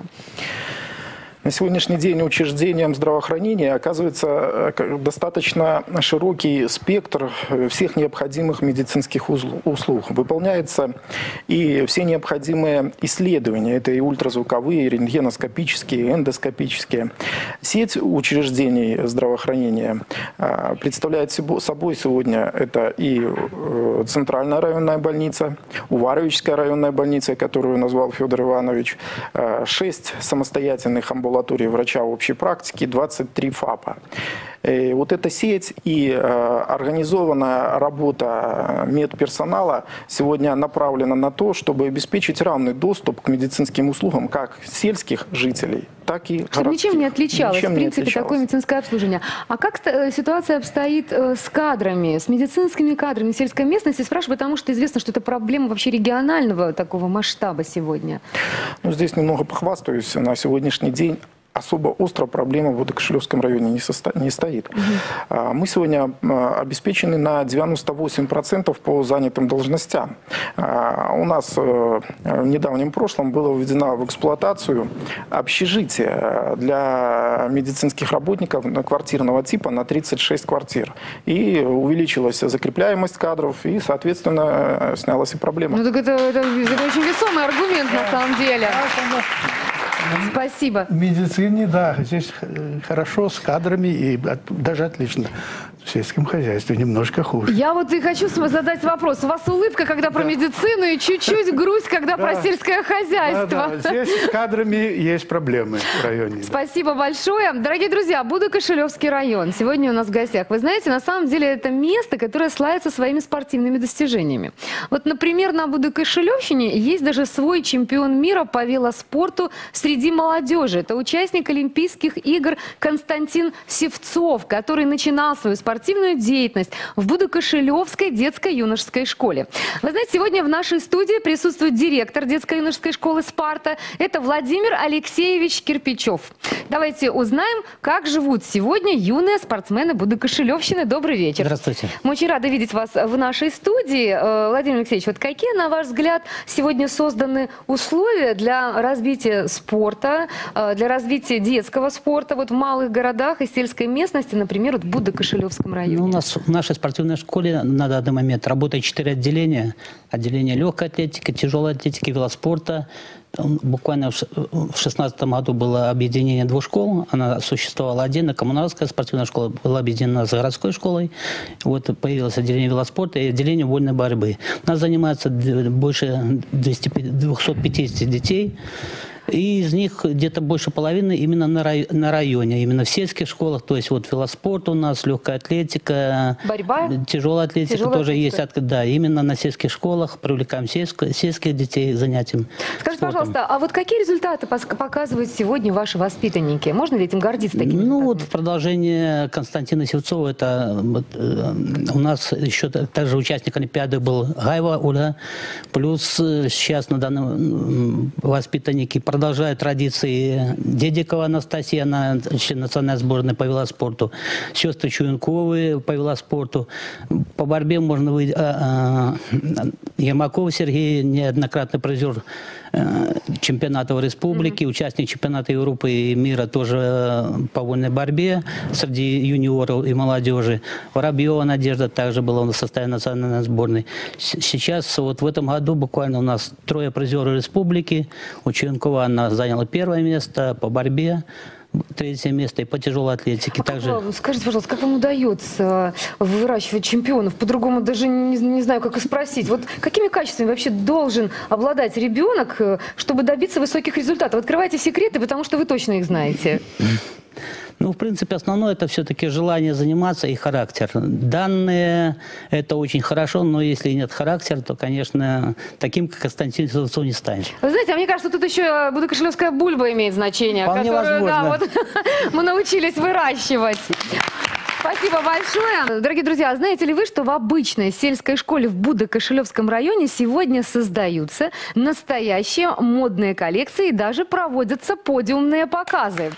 На сегодняшний день учреждениям здравоохранения оказывается э, к- достаточно широкий спектр э, всех необходимых медицинских узл- услуг. Выполняются и все необходимые исследования. Это и ультразвуковые, и рентгеноскопические, и эндоскопические. Сеть учреждений здравоохранения э, представляет себо- собой сегодня это и э, Центральная районная больница, Уваровическая районная больница, которую назвал Федор Иванович, э, шесть самостоятельных амбулаторий врача общей практики, двадцать три ФАПа. И вот эта сеть и э, организованная работа медперсонала сегодня направлена на то, чтобы обеспечить равный доступ к медицинским услугам как сельских жителей, так и Чтобы городских. ничем не отличалось, Ничем в не принципе, отличалось. такое медицинское обслуживание. А как ста- э, ситуация обстоит э, с кадрами, с медицинскими кадрами в сельской местности? Спрашиваю, потому что известно, что это проблема вообще регионального такого масштаба сегодня. Ну, здесь немного похвастаюсь. На сегодняшний день особо острая проблема в Будо-Кошелевском районе не, состо- не стоит. А, Мы сегодня а, обеспечены на девяносто восемь процентов по занятым должностям. А, У нас э, в недавнем прошлом было введено в эксплуатацию общежитие для медицинских работников на квартирного типа на тридцать шесть квартир. И увеличилась закрепляемость кадров, и, соответственно, снялась и проблема. Ну так это, это- это очень весомый аргумент на самом деле. Спасибо. В медицине, да, здесь э, хорошо с кадрами и от- даже отлично. В сельском хозяйстве немножко хуже. Я вот и хочу с- задать вопрос. У вас улыбка, когда про медицину, и чуть-чуть грусть, когда про сельское Да, хозяйство. да, здесь с кадрами есть проблемы в районе. Спасибо большое. Дорогие друзья, Будо-Кошелевский район. Сегодня у нас в гостях. Вы знаете, на самом деле это место, которое славится своими спортивными достижениями. Вот, например, на Будо-Кошелевщине есть даже свой чемпион мира по велоспорту среди молодежи. Это участник Олимпийских игр Константин Севцов, который начинал свою спортивную деятельность в Будо-Кошелевской детско-юношеской школе. Вы знаете, сегодня в нашей студии присутствует директор детско-юношеской школы «Спарта». Это Владимир Алексеевич Кирпичев. Давайте узнаем, как живут сегодня юные спортсмены Будо-Кошелевщины. Добрый вечер. Здравствуйте. Мы очень рады видеть вас в нашей студии. Э, Владимир Алексеевич, вот какие, на ваш взгляд, сегодня созданы условия для развития спорта, э, для развития детского спорта вот в малых городах и сельской местности, например, вот в Будо-Кошелевском районе? Ну, у нас в нашей спортивной школе на данный момент работает четыре отделения. Отделение легкой атлетики, тяжелой атлетики, велоспорта. Буквально в ш- в шестнадцатом году было объединение двух школ. Она существовала отдельно. Коммунарская спортивная школа была объединена с городской школой. Вот появилось отделение велоспорта и отделение вольной борьбы. У нас занимается д- больше двухсот пятидесяти детей. И из них где-то больше половины именно на, рай- на районе, именно в сельских школах. То есть вот велоспорт у нас, легкая атлетика, Борьба? тяжелая атлетика Тяжелая тоже атлетика. есть. от- Да, именно на сельских школах привлекаем сельско- сельских детей к занятиям. Скажите, спортом. пожалуйста, а вот какие результаты пос- показывают сегодня ваши воспитанники? Можно ли этим гордиться такими Ну вот результатами? в продолжение Константина Севцова, это вот, э, у нас еще та- также участник Олимпиады был Гаева Оля, плюс э, сейчас на данном м, воспитанники продолжают продолжает традиции Дедикова Анастасия, она член национальной сборной по велоспорту, сестры Чуенковы по велоспорту. По борьбе можно выйти... А, а, Ермаков Сергей, неоднократный призер чемпионатов республики, mm-hmm. участник чемпионата Европы и мира тоже по вольной борьбе среди юниоров и молодежи. Воробьева Надежда также была в составе национальной сборной. Сейчас вот в этом году буквально у нас трое призеров республики. У Чуенкова она заняла первое место по борьбе, третье место и по тяжелой атлетике. А также... как, скажите, пожалуйста, как вам удается выращивать чемпионов? По-другому даже не, не знаю, как и спросить. Вот какими качествами вообще должен обладать ребенок, чтобы добиться высоких результатов? Открывайте секреты, потому что вы точно их знаете. Ну, в принципе, основное это все-таки желание заниматься и характер. Данные это очень хорошо, но если нет характера, то, конечно, таким, как Константин Силовцов, не станешь. Вы знаете, а мне кажется, тут еще будокошелевская бульба имеет значение, Вполне которую да, возможно. вот, мы научились выращивать. Спасибо большое. Дорогие друзья, знаете ли вы, что в обычной сельской школе в Будокошелевском районе сегодня создаются настоящие модные коллекции и даже проводятся подиумные показы?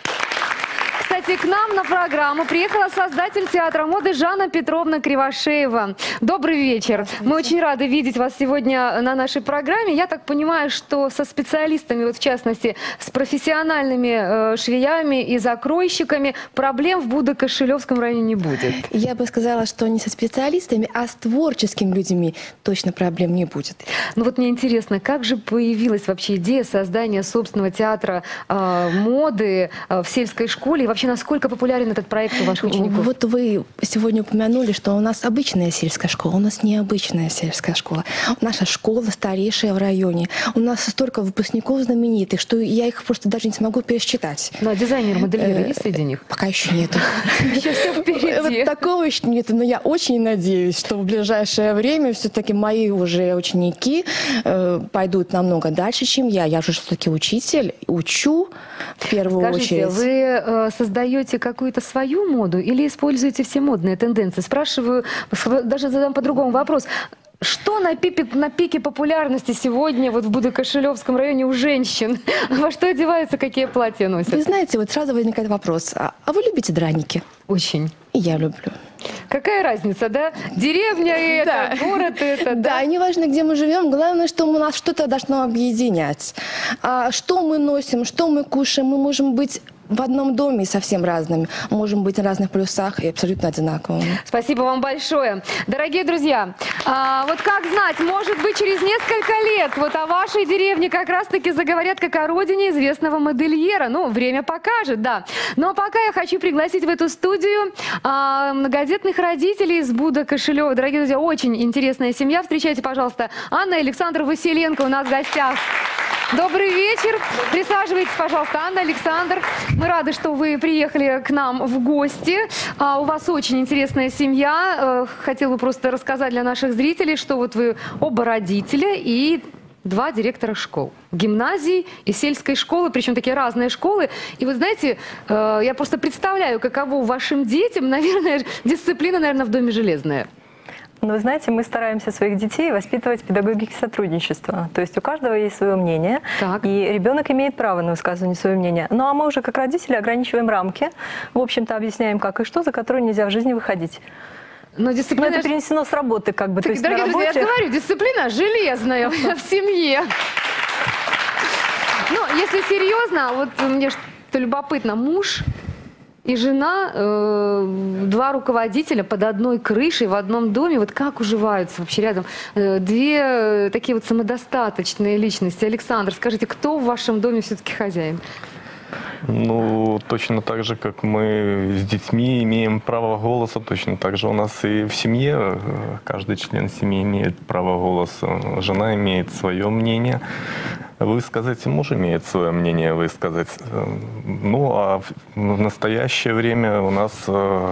Кстати, к нам на программу приехала создатель театра моды Жанна Петровна Кривошеева. Добрый вечер. Мы очень рады видеть вас сегодня на нашей программе. Я так понимаю, что со специалистами, вот в частности, с профессиональными э, швеями и закройщиками проблем в Будокошелевском районе не будет. Я бы сказала, что не со специалистами, а с творческими людьми точно проблем не будет. Ну вот мне интересно, как же появилась вообще идея создания собственного театра э, моды э, в сельской школе? И вообще, насколько популярен этот проект у ваших учеников? Вот вы сегодня упомянули, что у нас обычная сельская школа, у нас необычная сельская школа. Наша школа старейшая в районе. У нас столько выпускников знаменитых, что я их просто даже не смогу пересчитать. Ну, а дизайнеры-модельеры есть среди них? Пока еще нету. Еще все впереди. Вот такого еще нету, но я очень надеюсь, что в ближайшее время все-таки мои уже ученики э, пойдут намного дальше, чем я. Я же все-таки учитель, учу в первую Скажите, очередь. вы э, создаете какую-то свою моду или используете все модные тенденции? Спрашиваю, даже задам по-другому вопрос. Что на пике, на пике популярности сегодня вот в Будокошелевском районе у женщин? Во что одеваются, какие платья носят? Вы знаете, вот сразу возникает вопрос, а, а вы любите драники? Очень. И я люблю. Какая разница, да? Деревня это, Да. город это, Да, да? неважно, где мы живем, главное, что у нас что-то должно объединять. А что мы носим, что мы кушаем, мы можем быть в одном доме совсем разными, можем быть на разных полюсах и абсолютно одинаковыми. Спасибо вам большое. Дорогие друзья, а, вот как знать, может быть, через несколько лет вот о вашей деревне как раз-таки заговорят как о родине известного модельера. Ну, время покажет, да. Но пока я хочу пригласить в эту студию а, многодетных родителей из Будокошелева. Дорогие друзья, очень интересная семья. Встречайте, пожалуйста, Анна и Александр Василенко у нас в гостях. Добрый вечер. Присаживайтесь, пожалуйста, Анна, Александр. Мы рады, что вы приехали к нам в гости. А, у вас очень интересная семья. Хотела бы просто рассказать для наших зрителей, что вот вы оба родителя и два директора школ. Гимназии и сельской школы, причем такие разные школы. И вы знаете, я просто представляю, каково вашим детям, наверное, дисциплина, наверное, в доме железная. Но вы знаете, мы стараемся своих детей воспитывать в педагогике сотрудничества. То есть у каждого есть свое мнение, Так. и ребенок имеет право на высказывание своего мнения. Ну а мы уже как родители ограничиваем рамки, в общем-то объясняем как и что, за которые нельзя в жизни выходить. Но Но дисциплина... это перенесено с работы, как бы. Так, То есть дорогие на друзья, я же работе... говорю, дисциплина железная в семье. Ну, если серьезно, вот мне что любопытно, муж и жена, э, два руководителя под одной крышей в одном доме, вот как уживаются вообще рядом э, две э, такие вот самодостаточные личности. Александр, скажите, кто в вашем доме все-таки хозяин? Ну, точно так же, как мы с детьми имеем право голоса, точно так же у нас и в семье каждый член семьи имеет право голоса. Жена имеет свое мнение высказать, и муж имеет свое мнение высказать. Ну, а в настоящее время у нас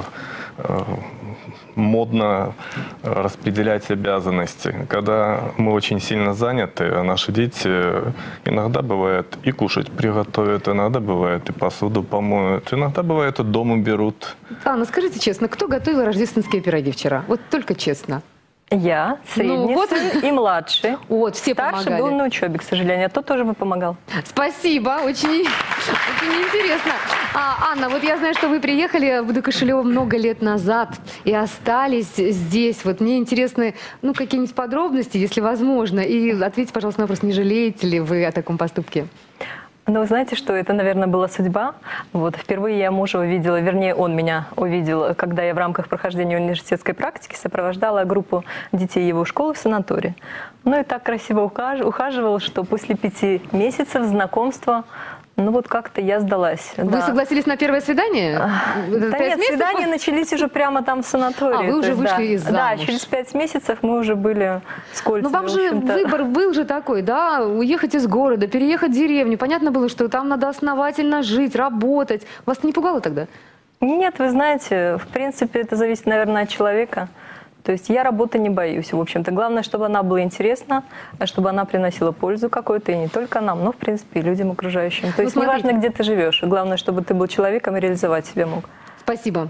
модно распределять обязанности. Когда мы очень сильно заняты, наши дети иногда бывает и кушать приготовят, иногда бывает и посуду помоют, иногда бывает и дом уберут. Анна, скажите честно, кто готовил рождественские пироги вчера? Вот только честно. Я, средний Ну, вот. сын и младший. Вот, все Старший помогали. был на учебе, к сожалению, а тот тоже бы помогал. Спасибо, очень, очень интересно. А, Анна, вот я знаю, что вы приехали в Будокошелево много лет назад и остались здесь. Вот мне интересны, ну, какие-нибудь подробности, если возможно. И ответьте, пожалуйста, на вопрос, не жалеете ли вы о таком поступке? Ну, вы знаете, что это, наверное, была судьба. Вот, впервые я мужа увидела, вернее, он меня увидел, когда я в рамках прохождения университетской практики сопровождала группу детей его школы в санатории. Ну и так красиво ухаж- ухаживал, что после пяти месяцев знакомства, ну вот как-то я сдалась. Вы да. согласились на первое свидание? Да Пять нет, месяцев? свидания начались уже прямо там в санатории. А, вы То уже есть, вышли да, из Да, замуж. через пять месяцев мы уже были с кольцами. Ну, вам в же общем-то. выбор был же такой, да, уехать из города, переехать в деревню. Понятно было, что там надо основательно жить, работать. Вас это не пугало тогда? Нет, вы знаете, в принципе, это зависит, наверное, от человека. То есть я работы не боюсь, в общем-то. Главное, чтобы она была интересна, чтобы она приносила пользу какую-то, и не только нам, но, в принципе, и людям окружающим. То Ну, есть смотрите. неважно, где ты живешь, главное, чтобы ты был человеком и реализовать себя мог. Спасибо.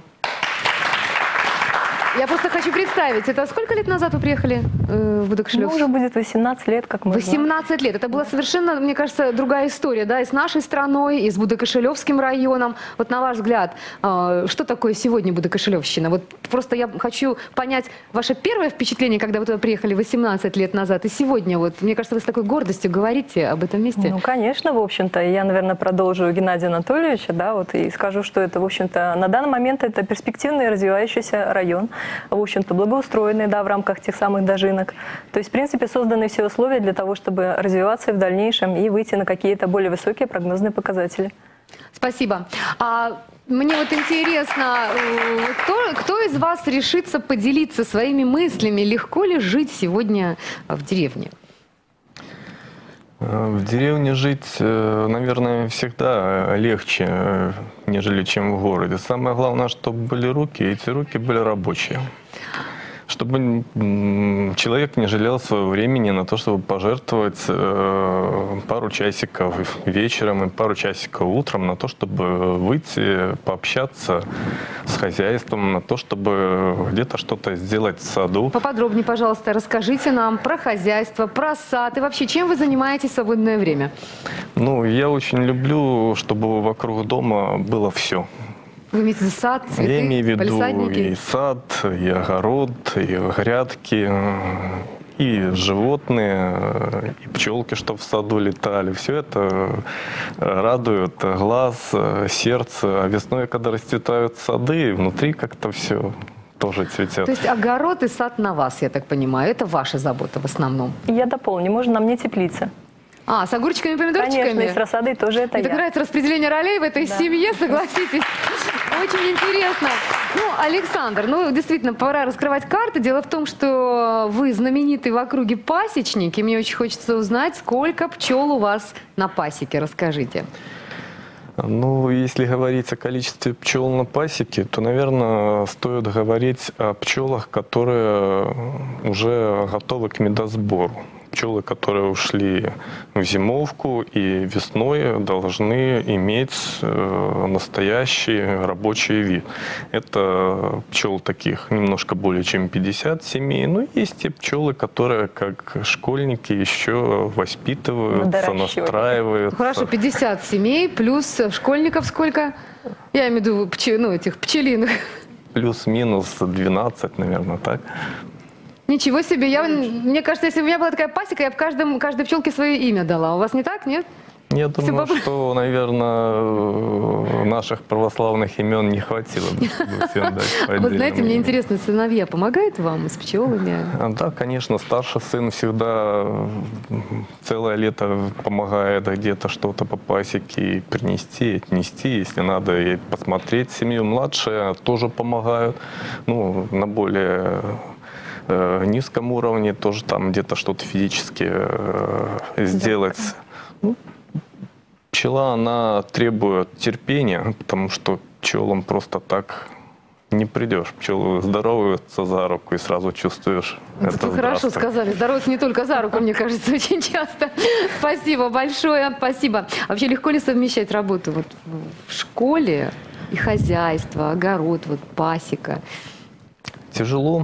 Я просто хочу представить, это сколько лет назад вы приехали э, в Будокошелев? Ну, уже будет восемнадцать лет, как мы знаем. восемнадцать лет. Это была совершенно, мне кажется, другая история, да, и с нашей страной, и с Будокошелевским районом. Вот на ваш взгляд, э, что такое сегодня Будокошелевщина? Вот просто я хочу понять ваше первое впечатление, когда вы туда приехали восемнадцать лет назад, и сегодня, вот, мне кажется, вы с такой гордостью говорите об этом месте. Ну, конечно, в общем-то. Я, наверное, продолжу Геннадия Анатольевича, да, вот, и скажу, что это, в общем-то, на данный момент это перспективный развивающийся район, в общем-то, благоустроенный, да, в рамках тех самых дожинок. То есть, в принципе, созданы все условия для того, чтобы развиваться в дальнейшем и выйти на какие-то более высокие прогнозные показатели. Спасибо. А мне вот интересно, э, кто, кто из вас решится поделиться своими мыслями, легко ли жить сегодня в деревне? В деревне жить, э, наверное, всегда легче, э, нежели чем в городе. Самое главное, чтобы были руки, и эти руки были рабочие. Чтобы м, человек не жалел своего времени на то, чтобы пожертвовать э, пару часиков вечером и пару часиков утром на то, чтобы выйти, пообщаться с хозяйством, на то, чтобы где-то что-то сделать в саду. Поподробнее, пожалуйста, расскажите нам про хозяйство, про сад и вообще, чем вы занимаетесь в свободное время? Ну, я очень люблю, чтобы вокруг дома было все. Вы имеете в виду сад, цветы, Я имею в виду палисадники? и сад, и огород, и грядки, и животные, и пчелки, что в саду летали. Все это радует глаз, сердце. А весной, когда расцветают сады, внутри как-то все тоже цветет. То есть огород и сад на вас, я так понимаю, это ваша забота в основном? И я дополню, можно на мне теплица. А, с огурчиками и помидорчиками? Конечно, и с рассадой тоже это Мне так я. нравится распределение ролей в этой Да. семье, согласитесь. Очень интересно. Ну, Александр, ну, действительно, пора раскрывать карты. Дело в том, что вы знаменитый в округе пасечник, и мне очень хочется узнать, сколько пчел у вас на пасеке. Расскажите. Ну, если говорить о количестве пчел на пасеке, то, наверное, стоит говорить о пчелах, которые уже готовы к медосбору. Пчелы, которые ушли в зимовку и весной должны иметь э, настоящий рабочий вид. Это пчел таких немножко более чем пятьдесят семей. Но есть и пчелы, которые как школьники еще воспитываются, настраиваются. Хорошо, пятьдесят семей плюс школьников сколько? Я имею в виду пчел, ну, этих пчелиных. Плюс-минус двенадцать, наверное, так. Ничего себе. Я, мне кажется, если бы у меня была такая пасека, я бы каждому, каждой пчелке свое имя дала. У вас не так, нет? Я думаю, Всё что, наверное, наших православных имен не хватило бы, чтобы всем дать по Вот знаете, отдельным мне именам. интересно, сыновья помогают вам с пчелами? А, Да, конечно, старший сын всегда целое лето помогает где-то что-то по пасеке и принести, отнести, если надо, и посмотреть семью. Младшие тоже помогают, ну, на более э, низком уровне, тоже там где-то что-то физически э, сделать. Ну, пчела, она требует терпения, потому что пчелам просто так не придешь. Пчелы здороваются за руку и сразу чувствуешь Это это. вы хорошо здравствуй. сказали. Здороваться не только за руку, мне кажется, очень часто. Спасибо большое, спасибо. Вообще легко ли совмещать работу вот в школе и хозяйство, огород, вот пасека? Тяжело,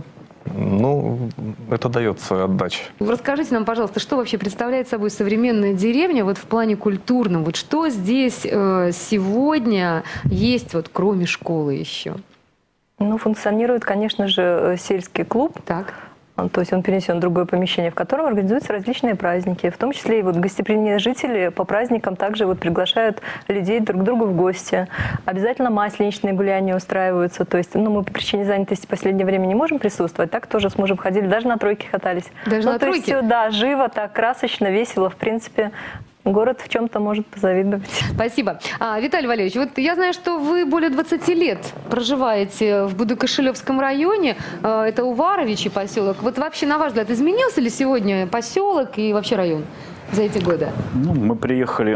Ну, это дается отдача. Расскажите нам, пожалуйста, что вообще представляет собой современная деревня вот в плане культурном? Вот что здесь э, сегодня есть, вот кроме школы еще? Ну, функционирует, конечно же, сельский клуб. Так. То есть он перенесен в другое помещение, в котором организуются различные праздники. В том числе и вот гостеприимные жители по праздникам также вот приглашают людей друг к другу в гости. Обязательно масленичные гуляния устраиваются. То есть, ну, мы по причине занятости в последнее время не можем присутствовать. Так тоже с мужем ходили, даже на тройке катались. Даже ну, на то тройке? есть все, да, живо, так, красочно, весело. В принципе, город в чем-то может позавидовать. Спасибо. А, Виталий Валерьевич, вот я знаю, что вы более двадцати лет проживаете в Будокошелевском районе. А, это Уваровичий поселок. Вот вообще, на ваш взгляд, изменился ли сегодня поселок и вообще район за эти годы? Ну, мы приехали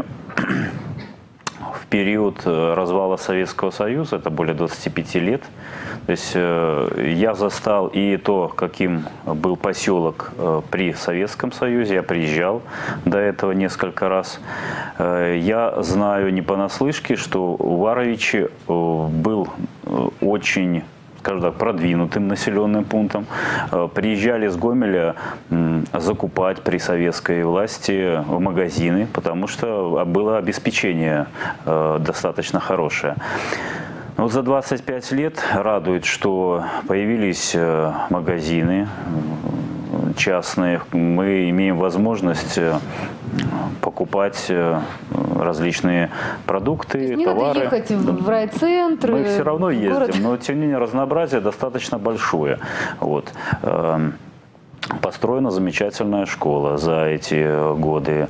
в период развала Советского Союза, это более двадцати пяти лет. То есть э, я застал и то, каким был поселок э, при Советском Союзе. Я приезжал до этого несколько раз. Э, я знаю не понаслышке, что Уваровичи э, был э, очень, скажем так, продвинутым населенным пунктом. Э, приезжали с Гомеля э, закупать при советской власти в магазины, потому что было обеспечение э, достаточно хорошее. Вот за двадцать пять лет радует, что появились магазины частные. Мы имеем возможность покупать различные продукты, не товары. Не надо ехать в райцентр. Мы все равно ездим, город. но тем не менее разнообразие достаточно большое. Вот. Построена замечательная школа за эти годы.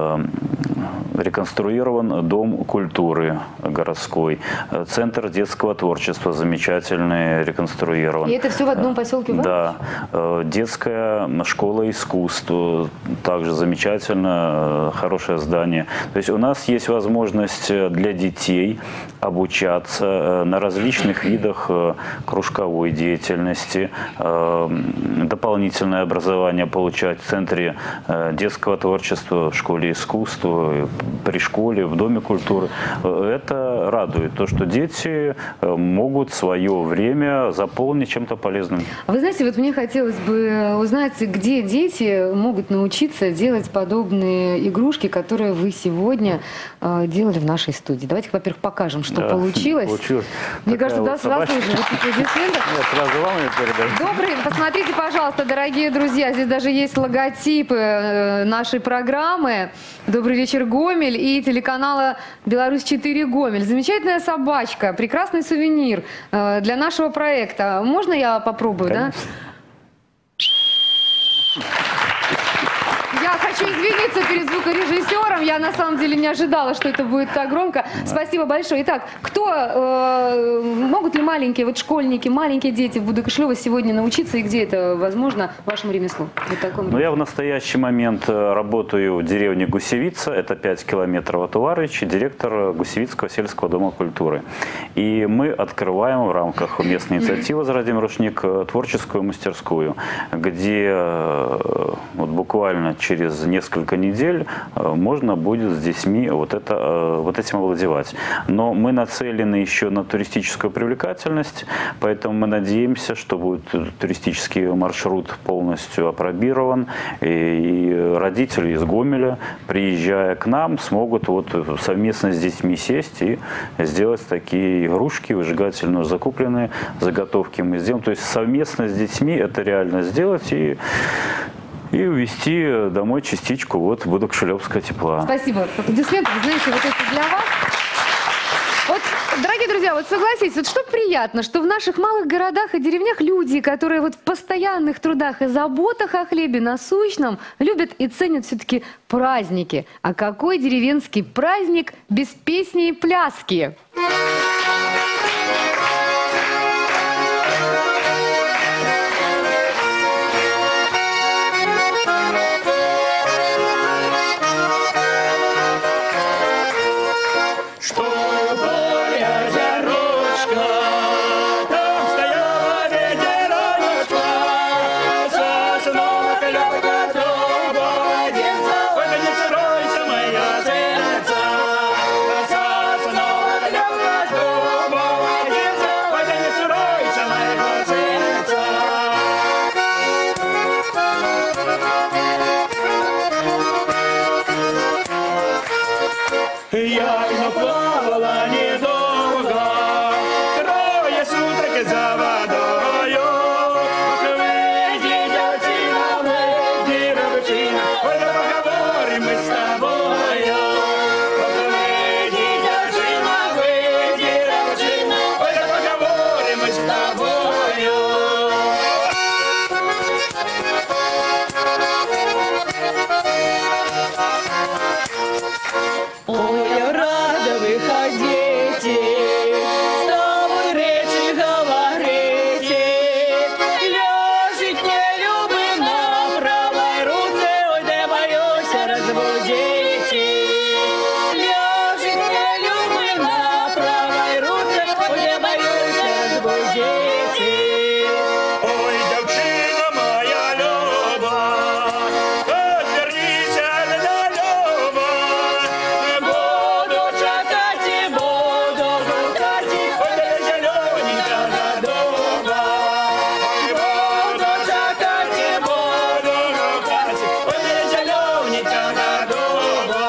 Реконструирован дом культуры городской. Центр детского творчества замечательный, реконструирован. И это все в одном поселке Уварович? Да. Детская школа искусств. Также замечательно, хорошее здание. То есть у нас есть возможность для детей обучаться на различных видах кружковой деятельности, дополнительное образование получать в Центре детского творчества, в школе искусств, при школе, в Доме культуры. Это радует, то, что дети могут свое время заполнить чем-то полезным. Вы знаете, вот мне хотелось бы узнать, где дети могут научиться делать подобные игрушки, которые вы сегодня э, делали в нашей студии. Давайте, во-первых, покажем, что да, получилось. получилось. Мне Такая кажется, вот да, сразу собачка. же вот аплодисменты. Нет, сразу вам ее передаю. Добрый, посмотрите, пожалуйста, дорогие друзья, здесь даже есть логотипы э, нашей программы «Добрый вечер, Гомель» и телеканала «Беларусь четыре Гомель». Замечательная собачка, прекрасный сувенир э, для нашего проекта. Можно я попробую, конечно. Да? Я хочу извиниться перед звукорежиссером. Я на самом деле не ожидала, что это будет так громко. Да. Спасибо большое. Итак, кто, э, могут ли маленькие, вот школьники, маленькие дети в Будокошелево сегодня научиться и где это возможно вашему ремеслу? Вот такому ну, я в настоящий момент работаю в деревне Гусевица, это пять километров от Уваровича, директор Гусевицкого сельского дома культуры. И мы открываем в рамках местной инициативы «Возродим рушник» творческую мастерскую, где вот буквально через несколько недель можно будет с детьми вот, это, вот этим овладевать. Но мы нацелены еще на туристическую привлекательность, поэтому мы надеемся, что будет туристический маршрут полностью апробирован, и родители из Гомеля, приезжая к нам, смогут вот совместно с детьми сесть и сделать такие игрушки, выжигательные, закупленные заготовки мы сделаем. То есть совместно с детьми это реально сделать и И увезти домой частичку вот будокошелевского тепла. Спасибо. Аплодисменты, вы знаете, вот это для вас. Вот, дорогие друзья, вот согласитесь, вот что приятно, что в наших малых городах и деревнях люди, которые вот в постоянных трудах и заботах о хлебе насущном, любят и ценят все-таки праздники. А какой деревенский праздник без песни и пляски? Моя сердце, як но плавала недолго, трое суток за водою. Выйди, девчина, выйди, девчина, ой, да поговорим мы с тобою. Выйди, девчина, выйди, девчина, ой, да поговорим мы с тобою. Ой, я рада выходите, с тобой речи говорите, лежит не любим на правой руце, ой, да боюсь разбудите. Лежит не любим на правой руце, ой, да боюсь разбудите. Ой, девчина моя люба, отвернись от Люба. Буду чакать и буду гукать, Ой, да зелененька надуба. буду чакать и буду гукать. Ой, да зелененька надуба.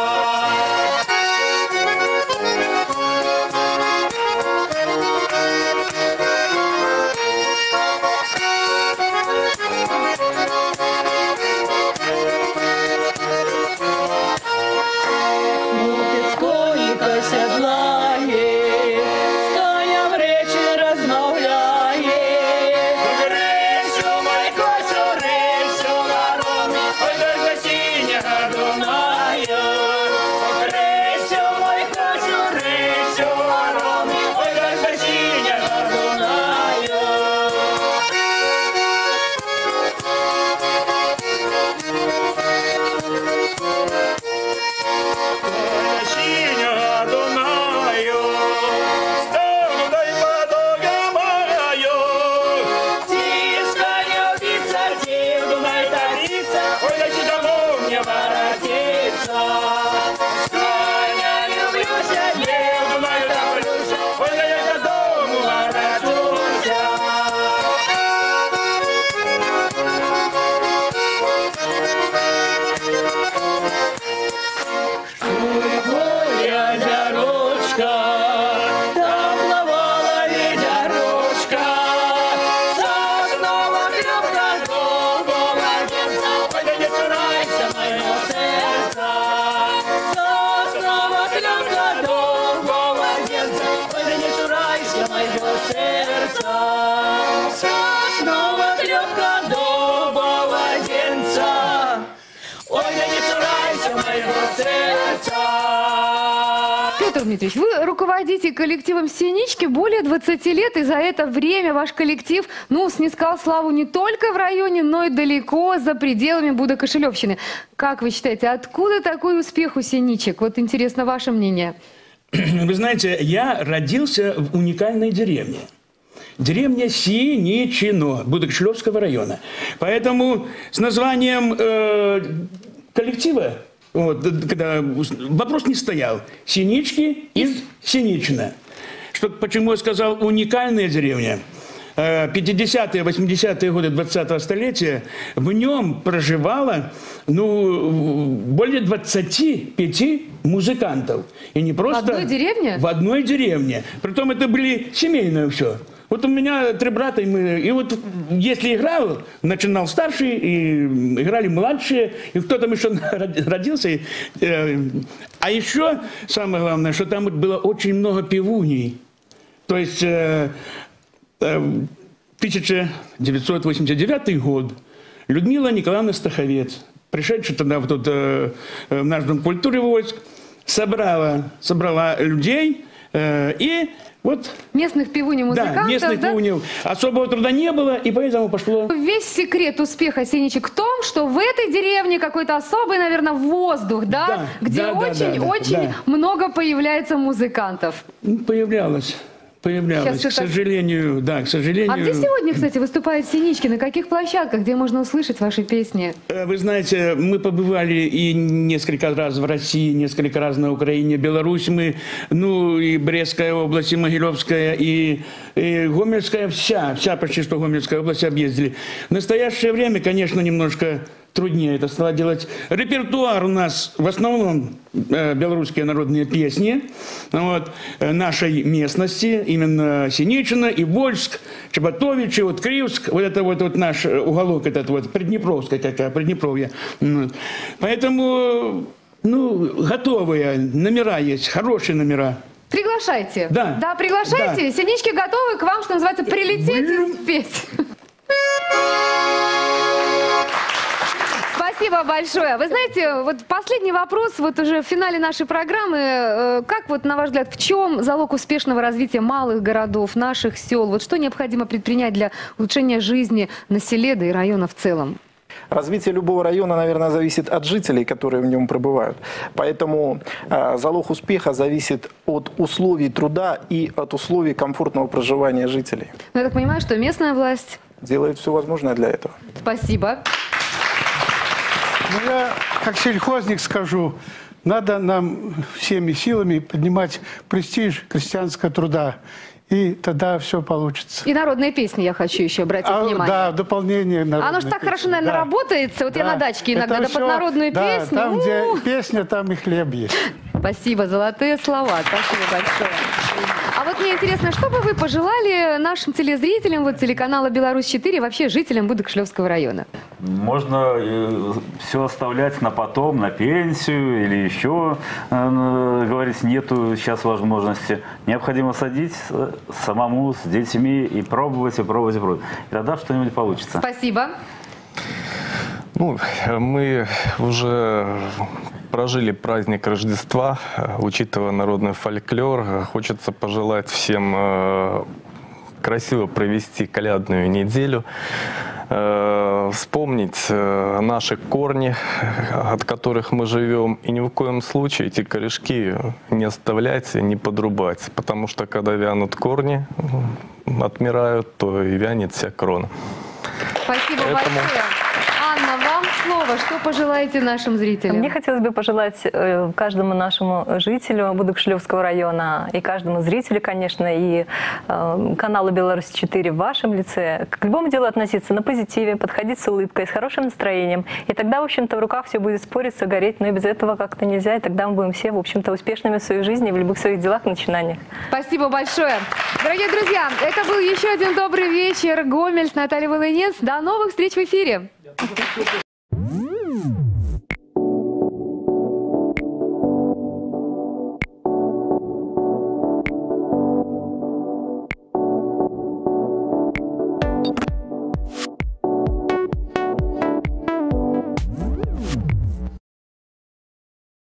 Хлопець коніка сядлає, з конем речі розмовляє. Рисю, майко, рисю, ворона, ой, да за синього Дунаю. Рисю, майко, рисю, ворона, ой, да за синього Дунаю. Синього Дунаю, стогнуй подогамаю. Тиска любиться, ти Дунай тарица, Ой, да чи домой мне воротиться. С коня люблюся, не в Дунаю топлюся, ой, да я додому ворочуся. Моя дорожка, там плавала ведерочка, соснового клювка голубого сердца. Ой, да не цурайся моего сердца, соснового клювка голубого сердца. Ой, да не цурайся моего сердца, соснового клювка голубого сердца. Ой, да не цурайся моего сердца. Петр Дмитриевич, вы руководите коллективом «Синички» более двадцати лет, и за это время ваш коллектив, ну, снискал славу не только в районе, но и далеко за пределами Будо-Кошелевщины. Как вы считаете, откуда такой успех у «Синичек»? Вот интересно ваше мнение. Вы знаете, я родился в уникальной деревне. Деревня Синичино, Будо-Кошелевского района. Поэтому с названием э, коллектива вот, когда вопрос не стоял. Синички из Синичина. Что, почему я сказал уникальная деревня? пятидесятые, восьмидесятые годы двадцатого столетия в нем проживало ну, более двадцати пяти музыкантов. И не просто... В одной деревне? В одной деревне. Притом это были семейные все. Вот у меня три брата, и мы... И вот если играл, начинал старший, и играли младшие, и кто там еще родился. И, э, а еще самое главное, что там вот было очень много певуней. То есть... Э, тысяча девятьсот восемьдесят девятый год. Людмила Николаевна Стаховец, пришедшая тогда в, тот, э, в наш Дом культуры войск, собрала, собрала людей э, и вот... Местных певуней-музыкантов, да? местных да? певуней. Особого труда не было, и поэтому пошло... Весь секрет успеха «Синичек» в том, что в этой деревне какой-то особый, наверное, воздух, да? Да, Где да, да, очень-очень да, да, очень да. много появляется музыкантов. Ну, появлялось. Появлялось, Сейчас к это- сожалению, да, к сожалению. А где сегодня, кстати, выступают «Синички»? На каких площадках, где можно услышать ваши песни? Э, Вы знаете, мы побывали и несколько раз в России, несколько раз на Украине, Беларусь мы, ну и Брестская область, и Могилевская, и, и Гомельская, вся, вся почти что Гомельская область объездили. В настоящее время, конечно, немножко труднее это стало делать. Репертуар у нас в основном э, белорусские народные песни, вот, э, нашей местности, именно Синичина, Ивольск, Чеботовичи, вот Кривск, вот это вот, вот наш уголок, этот вот Приднепровская, какая, Приднепровье. Вот. Поэтому, ну, готовые номера есть, хорошие номера. Приглашайте. Да. Да, приглашайте. Да. Синички готовы к вам, что называется, прилететь и спеть. Спасибо большое. Вы знаете, вот последний вопрос, вот уже в финале нашей программы. Как вот, на ваш взгляд, в чем залог успешного развития малых городов, наших сел? Вот что необходимо предпринять для улучшения жизни на селе, да и района в целом? Развитие любого района, наверное, зависит от жителей, которые в нем пребывают. Поэтому э, залог успеха зависит от условий труда и от условий комфортного проживания жителей. Ну, я так понимаю, что местная власть делает все возможное для этого. Спасибо. Ну, я как сельхозник скажу, надо нам всеми силами поднимать престиж крестьянского труда. И тогда все получится. И народные песни я хочу еще обратить А, внимание. да, дополнение народной Оно же так песни. хорошо, наверное, Да. работается. Вот Да. я на дачке иногда, Это да, под всё- народную да, песню. там, где У-у-у. песня, там и хлеб есть. Спасибо, золотые слова. Спасибо большое. А вот мне интересно, что бы вы пожелали нашим телезрителям, вот телеканала «Беларусь четыре», вообще жителям Будокошлевского района? Можно э, все оставлять на потом, на пенсию или еще, э, говорить, нету сейчас возможности. Необходимо садить э, самому с детьми и пробовать, и пробовать, и пробовать. И тогда что-нибудь получится. Спасибо. Ну, мы уже прожили праздник Рождества, учитывая народный фольклор. Хочется пожелать всем э, красиво провести колядную неделю, э, вспомнить э, наши корни, от которых мы живем, и ни в коем случае эти корешки не оставлять, не подрубать, потому что когда вянут корни, отмирают, то и вянет вся крона. Спасибо Поэтому... большое. Анна, вам слово. Что пожелаете нашим зрителям? Мне хотелось бы пожелать э, каждому нашему жителю Будокошлевского района и каждому зрителю, конечно, и э, каналу «Беларусь четыре» в вашем лице к любому делу относиться на позитиве, подходить с улыбкой, с хорошим настроением. И тогда, в общем-то, в руках все будет спориться, гореть, но и без этого как-то нельзя. И тогда мы будем все, в общем-то, успешными в своей жизни, в любых своих делах, начинаниях. Спасибо большое. Дорогие друзья, это был еще один добрый вечер. Гомель с Натальей Волынец. До новых встреч в эфире.